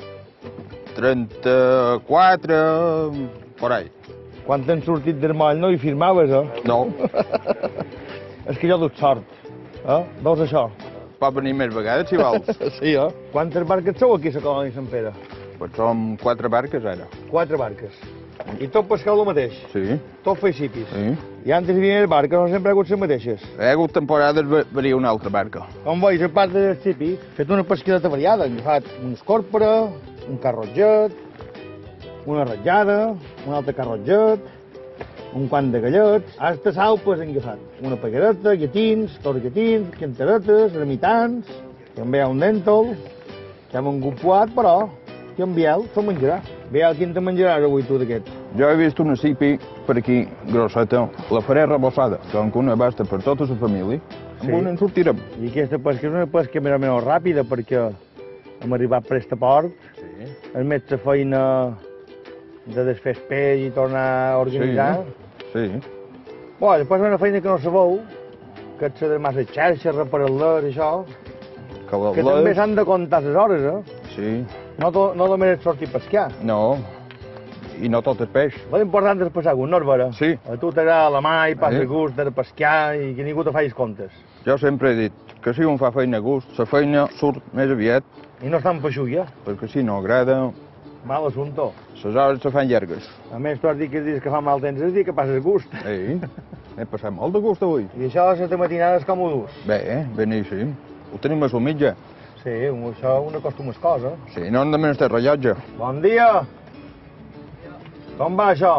Speaker 11: trenta-quatre, por ahí.
Speaker 2: Quan t'han sortit del moll no hi firmaves, eh?
Speaker 11: No.
Speaker 2: És que jo duc sort, eh? Veus això?
Speaker 11: Pot venir més vegades, si vols.
Speaker 2: Sí, eh? Quantes barques sou aquí a la colònia Sant Pere?
Speaker 11: Pues som quatre barques, ara.
Speaker 2: Quatre barques. I tot pescau el mateix?
Speaker 11: Sí.
Speaker 2: Tot feis xipis?
Speaker 11: Sí.
Speaker 2: I antes hi havia les barques, no sempre ha hagut les mateixes?
Speaker 11: Hi ha hagut temporades varia una altra barca.
Speaker 2: Com veus, a part del xipi, he fet una pesquideta variada. He agafat un escorpera, un carrotget, una ratllada, un altre carrotget, un quant de gallets. Hasta salpes he agafat. Una paguereta, lletins, dos lletins, cantaretes, ermitans, també hi ha un dèntol, que hem engupuat, però que en Biel se'l menjarà. Biel, quin te menjaràs avui tu d'aquest?
Speaker 11: Jo he vist una cipi per aquí, grosseta. La faré rebossada, com que una basta per tota la família. Amb una en sortirem.
Speaker 2: I aquesta pesca és una pesca més o menys ràpida, perquè hem arribat prest a port, sí. Hem fet la feina de desfer el peix i tornar a organitzar.
Speaker 11: Sí. sí.
Speaker 2: Bé, després una feina que no sabeu, que és de massa xarxes, reparar-les, això, que, que també s'han de comptar les hores, eh?
Speaker 11: Sí.
Speaker 2: No, to, no només és sortir a pescar.
Speaker 11: No, i no tot és peix.
Speaker 2: L'important és passar gust, no és vera?
Speaker 11: Sí.
Speaker 2: A tu t'agrada la mà i passa sí. gust de pescar i que ningú te facis comptes.
Speaker 11: Jo sempre he dit que si un fa feina a gust, la feina surt més aviat.
Speaker 2: I no està en peixulla.
Speaker 11: Perquè si no agrada...
Speaker 2: Mal assumpte.
Speaker 11: Les hores se fan llargues.
Speaker 2: A més, tu has dit que dius que fa mal temps, és dir que passes gust.
Speaker 11: Sí, he passat molt de gust avui.
Speaker 2: I això a les matinades com ho dus?
Speaker 11: Bé, beníssim. Ho tenim a la mitja.
Speaker 2: Sí, això una costuma és cosa.
Speaker 11: Sí, no hem de menys de rellotge.
Speaker 2: Bon dia! Com va això?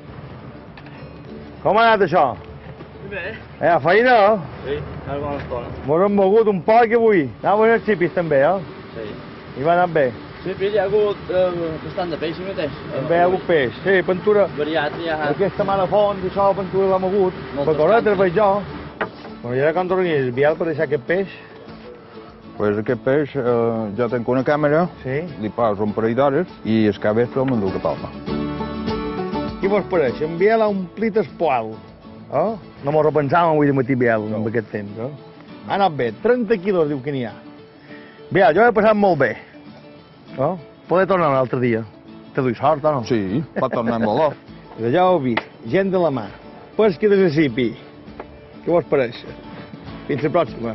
Speaker 2: Com ha anat això?
Speaker 15: Bé.
Speaker 2: Eh, a feina?
Speaker 15: Sí, ara com a l'escola.
Speaker 2: Mos hem mogut un poc avui. Anaven els xipis també, eh?
Speaker 15: Sí.
Speaker 2: I va anar bé?
Speaker 15: Sí, però hi ha hagut eh, bastant de peix mateix.
Speaker 2: També hi ha hagut peix, sí, pintura.
Speaker 15: Variat, ja.
Speaker 2: Aquesta mà de fons i això, pintura l'ha mogut. Per corretes veig jo. Bueno, i ara quan tornis, Biel, per deixar aquest peix?
Speaker 11: Pues aquest peix, eh, jo tenc una càmera,
Speaker 2: sí.
Speaker 11: li poso un parell d'hores i el cabestre el m'enduc a Palma.
Speaker 2: Qui vos pareix? En Biel ha omplit el poal. Eh? No m'ho repensàvem avui de matí, Biel, no. amb aquest temps. Eh? Ha anat bé, trenta quilos diu que n'hi ha. Biel, jo he passat molt bé. Eh? Poder tornar un altre dia. Te duis sort, o no?
Speaker 11: Sí, pot tornar amb valor.
Speaker 2: Ja ho heu vist, gent de la mà, pesca de recipi. Què vos pareix? Fins la pròxima.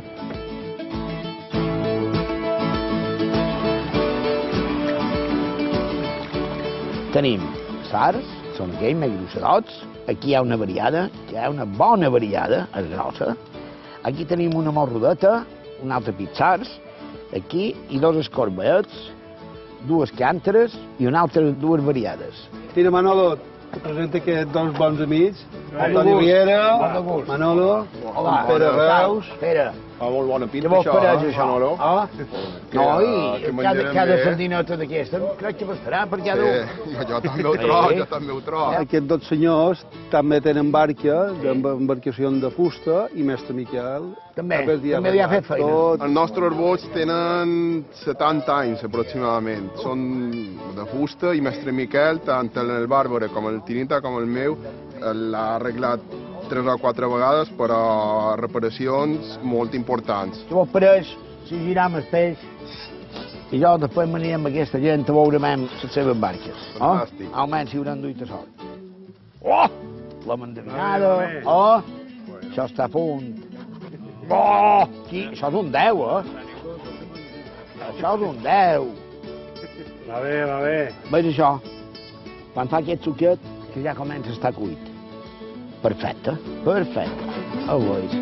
Speaker 5: Tenim sars, són aquells més grosserots. Aquí hi ha una variada, hi ha una bona variada, és grossa. Aquí tenim una morrodeta, un altre pizzars, aquí, i dos escorbets, dues cànteres i una altra dues variades.
Speaker 13: Mira, Manolo, te presento aquests dos bons amics. Antoni Riera, Manolo, Pere Reus.
Speaker 5: Pere.
Speaker 16: Fa molt bona pinta,
Speaker 5: això,
Speaker 16: això, això, Manolo.
Speaker 5: Ah? No, i cada, cada sardineta d'aquesta crec que bastarà, perquè
Speaker 16: sí, ja jo també ho trobo, jo també ho trobo.
Speaker 13: Aquests dos senyors també tenen barca, d'embarcació de fusta, i mestre Miquel...
Speaker 5: També, també li ha fet feina.
Speaker 16: Els nostres bots tenen setanta anys, aproximadament. Són de fusta, i mestre Miquel, tant el Bàrbara com el Tinita com el meu, l'ha arreglat tres o quatre vegades, però reparacions molt importants.
Speaker 5: Si vos pareix, si giram el peix, i jo després m'anirem amb aquesta gent a veure les seves barques.
Speaker 16: Fantàstic.
Speaker 5: Oh? Almenys si hauran duit a sort. Oh! La mandarinada. Oh! Això està a punt. Oh! Aquí, això és un deu, eh? Això és un deu.
Speaker 13: Va bé, va bé.
Speaker 5: Veus això? Quan fa aquest suquet, que ja comença a estar cuit. Perfecte, perfecte. Ho veus.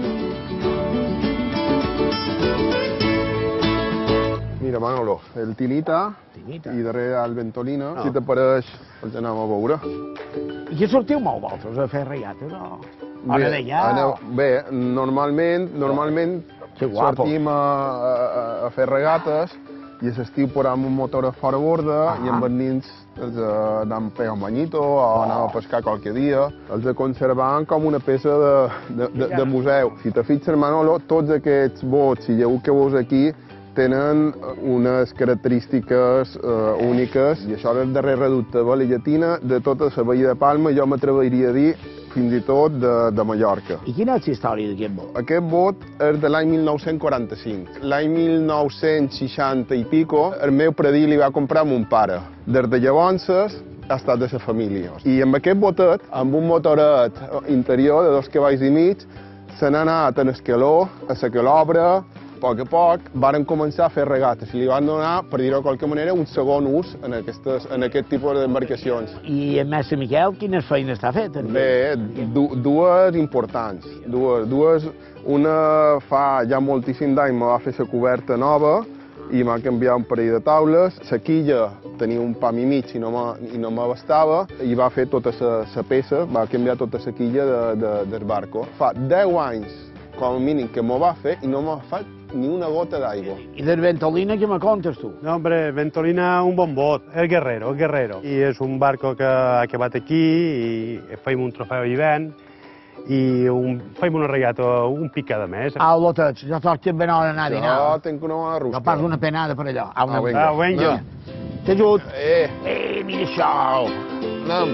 Speaker 16: Mira, Manolo, el Tinita,
Speaker 5: Tinita.
Speaker 16: I darrere el Ventolina. No. Si t'apareix, els anem a veure.
Speaker 5: I què sortiu molt vosaltres a fer regates, o? Hora de ja?
Speaker 16: Aneu, bé, normalment, normalment sortim a, a, a fer regates i a l'estiu posem un motor a fora borda ah. i amb els nins els anem a fer un banyito o oh. anem a pescar qualque dia. Els conservem com una peça de, de, de, de museu. Si te fixes, Manolo, tots aquests bots, si lleu que veus aquí, tenen unes característiques eh, úniques i això és el darrer reducte de vela llatina de tota la Badia de Palma. Jo m'atreviria a dir fins i tot de, de Mallorca.
Speaker 5: I quina és la història d'aquest bot?
Speaker 16: Aquest bot és de l'any mil nou-cents quaranta-cinc. L'any mil nou-cents seixanta i pico, el meu predí li va comprar a mon pare. Des de llavors ha estat de la família. I amb aquest botet, amb un motoret interior de dos cavalls i mig, se n'ha anat a l'escaló, a la calobra. A poc a poc varen començar a fer regates i li van donar, per dir-ho de qualque manera, un segon ús en, aquestes, en aquest tipus d'embarcacions.
Speaker 5: I el mestre Miquel, quines feines està fet?
Speaker 16: Bé, du, dues importants. Dues, dues, una fa ja moltíssim d'any me va fer la coberta nova i m'ha canviat un parell de taules. La quilla tenia un pam i mig i no m'abastava i va fer tota la peça, va canviar tota la quilla de, de, del barco. Fa deu anys, com a mínim, que m'ho va fer i no m'ha fet ni una gota d'aigua.
Speaker 5: I del Ventolina, què me contes tu?
Speaker 17: No, hombre, Ventolina un bon bot, el Guerrero, el Guerrero. I és un barco que ha acabat aquí i feim un trofeu d'hivern i un, feim una regata un pic cada mes.
Speaker 5: Au, botet, ja toc ben hora d'anar a dinar.
Speaker 16: Jo tinc una bona rusca.
Speaker 5: No pas una penada per allò. Au,
Speaker 16: ah, vinga.
Speaker 17: Ah, vinga.
Speaker 5: T'ajut.
Speaker 16: Eh.
Speaker 5: Eh, mira això.
Speaker 16: Anem.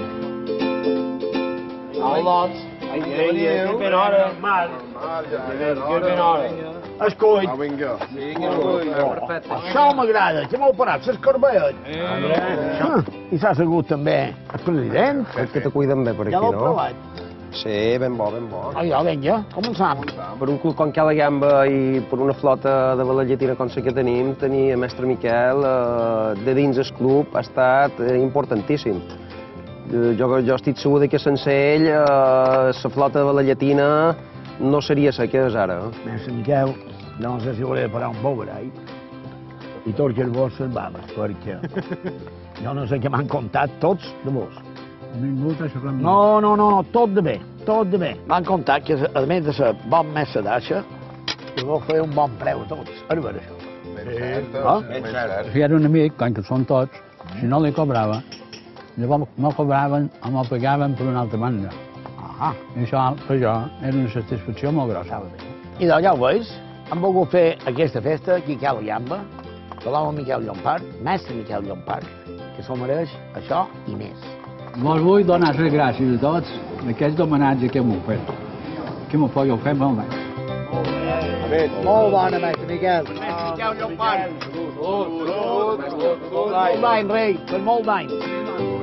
Speaker 15: Au, lots. Vinga, ben hora. Mal. Ben hora.
Speaker 5: Escull.
Speaker 16: Ah, vinga.
Speaker 15: Perfecte.
Speaker 5: Això m'agrada, que m'heu parat, s'escorbet. I s'ha assegut també el president.
Speaker 14: És que te cuiden bé per aquí,
Speaker 5: Ja
Speaker 14: no?
Speaker 5: l'heu provat?
Speaker 14: Sí, ben bo, ben bo.
Speaker 5: Ai, ja, vinga, començam.
Speaker 14: Per un club com Cala Gamba i per una flota de bala llatina com la que tenim, tenir el mestre Miquel eh, de dins el club ha estat eh, importantíssim. Jo, jo estic segur que sense ell eh, la flota de bala llatina no seria la que és ara.
Speaker 5: Mestre Miquel, jo no sé si volia parar un boberai i torque el vos les baves, perquè jo no sé què m'han contat tots de vos. No, no, no, tot de bé, tot de bé. M'han contat que, a més de ser bon mestre d'aixa, que vau fer un bon preu a tots. És vera, això.
Speaker 4: Si era un amic, com que són tots, si no li cobrava, llavors no cobraven o m'ho pagaven per una altra banda.
Speaker 5: Ah.
Speaker 4: I això, per jo, era una satisfacció molt grossa.
Speaker 5: I doncs ja ho veus, hem volgut fer aquesta festa aquí a Cala Gamba, de l'home Miquel Llompart, mestre Miquel Llompart, que s'ho mereix això i més.
Speaker 4: Vos vull donar les gràcies a tots d'aquest homenatge que m'ho fet. Que m'ho podeu fer molt bé.
Speaker 5: Molt bona, mestre Miquel. Mestre Miquel Llompart. Molt d'any, rei, per molt d'any.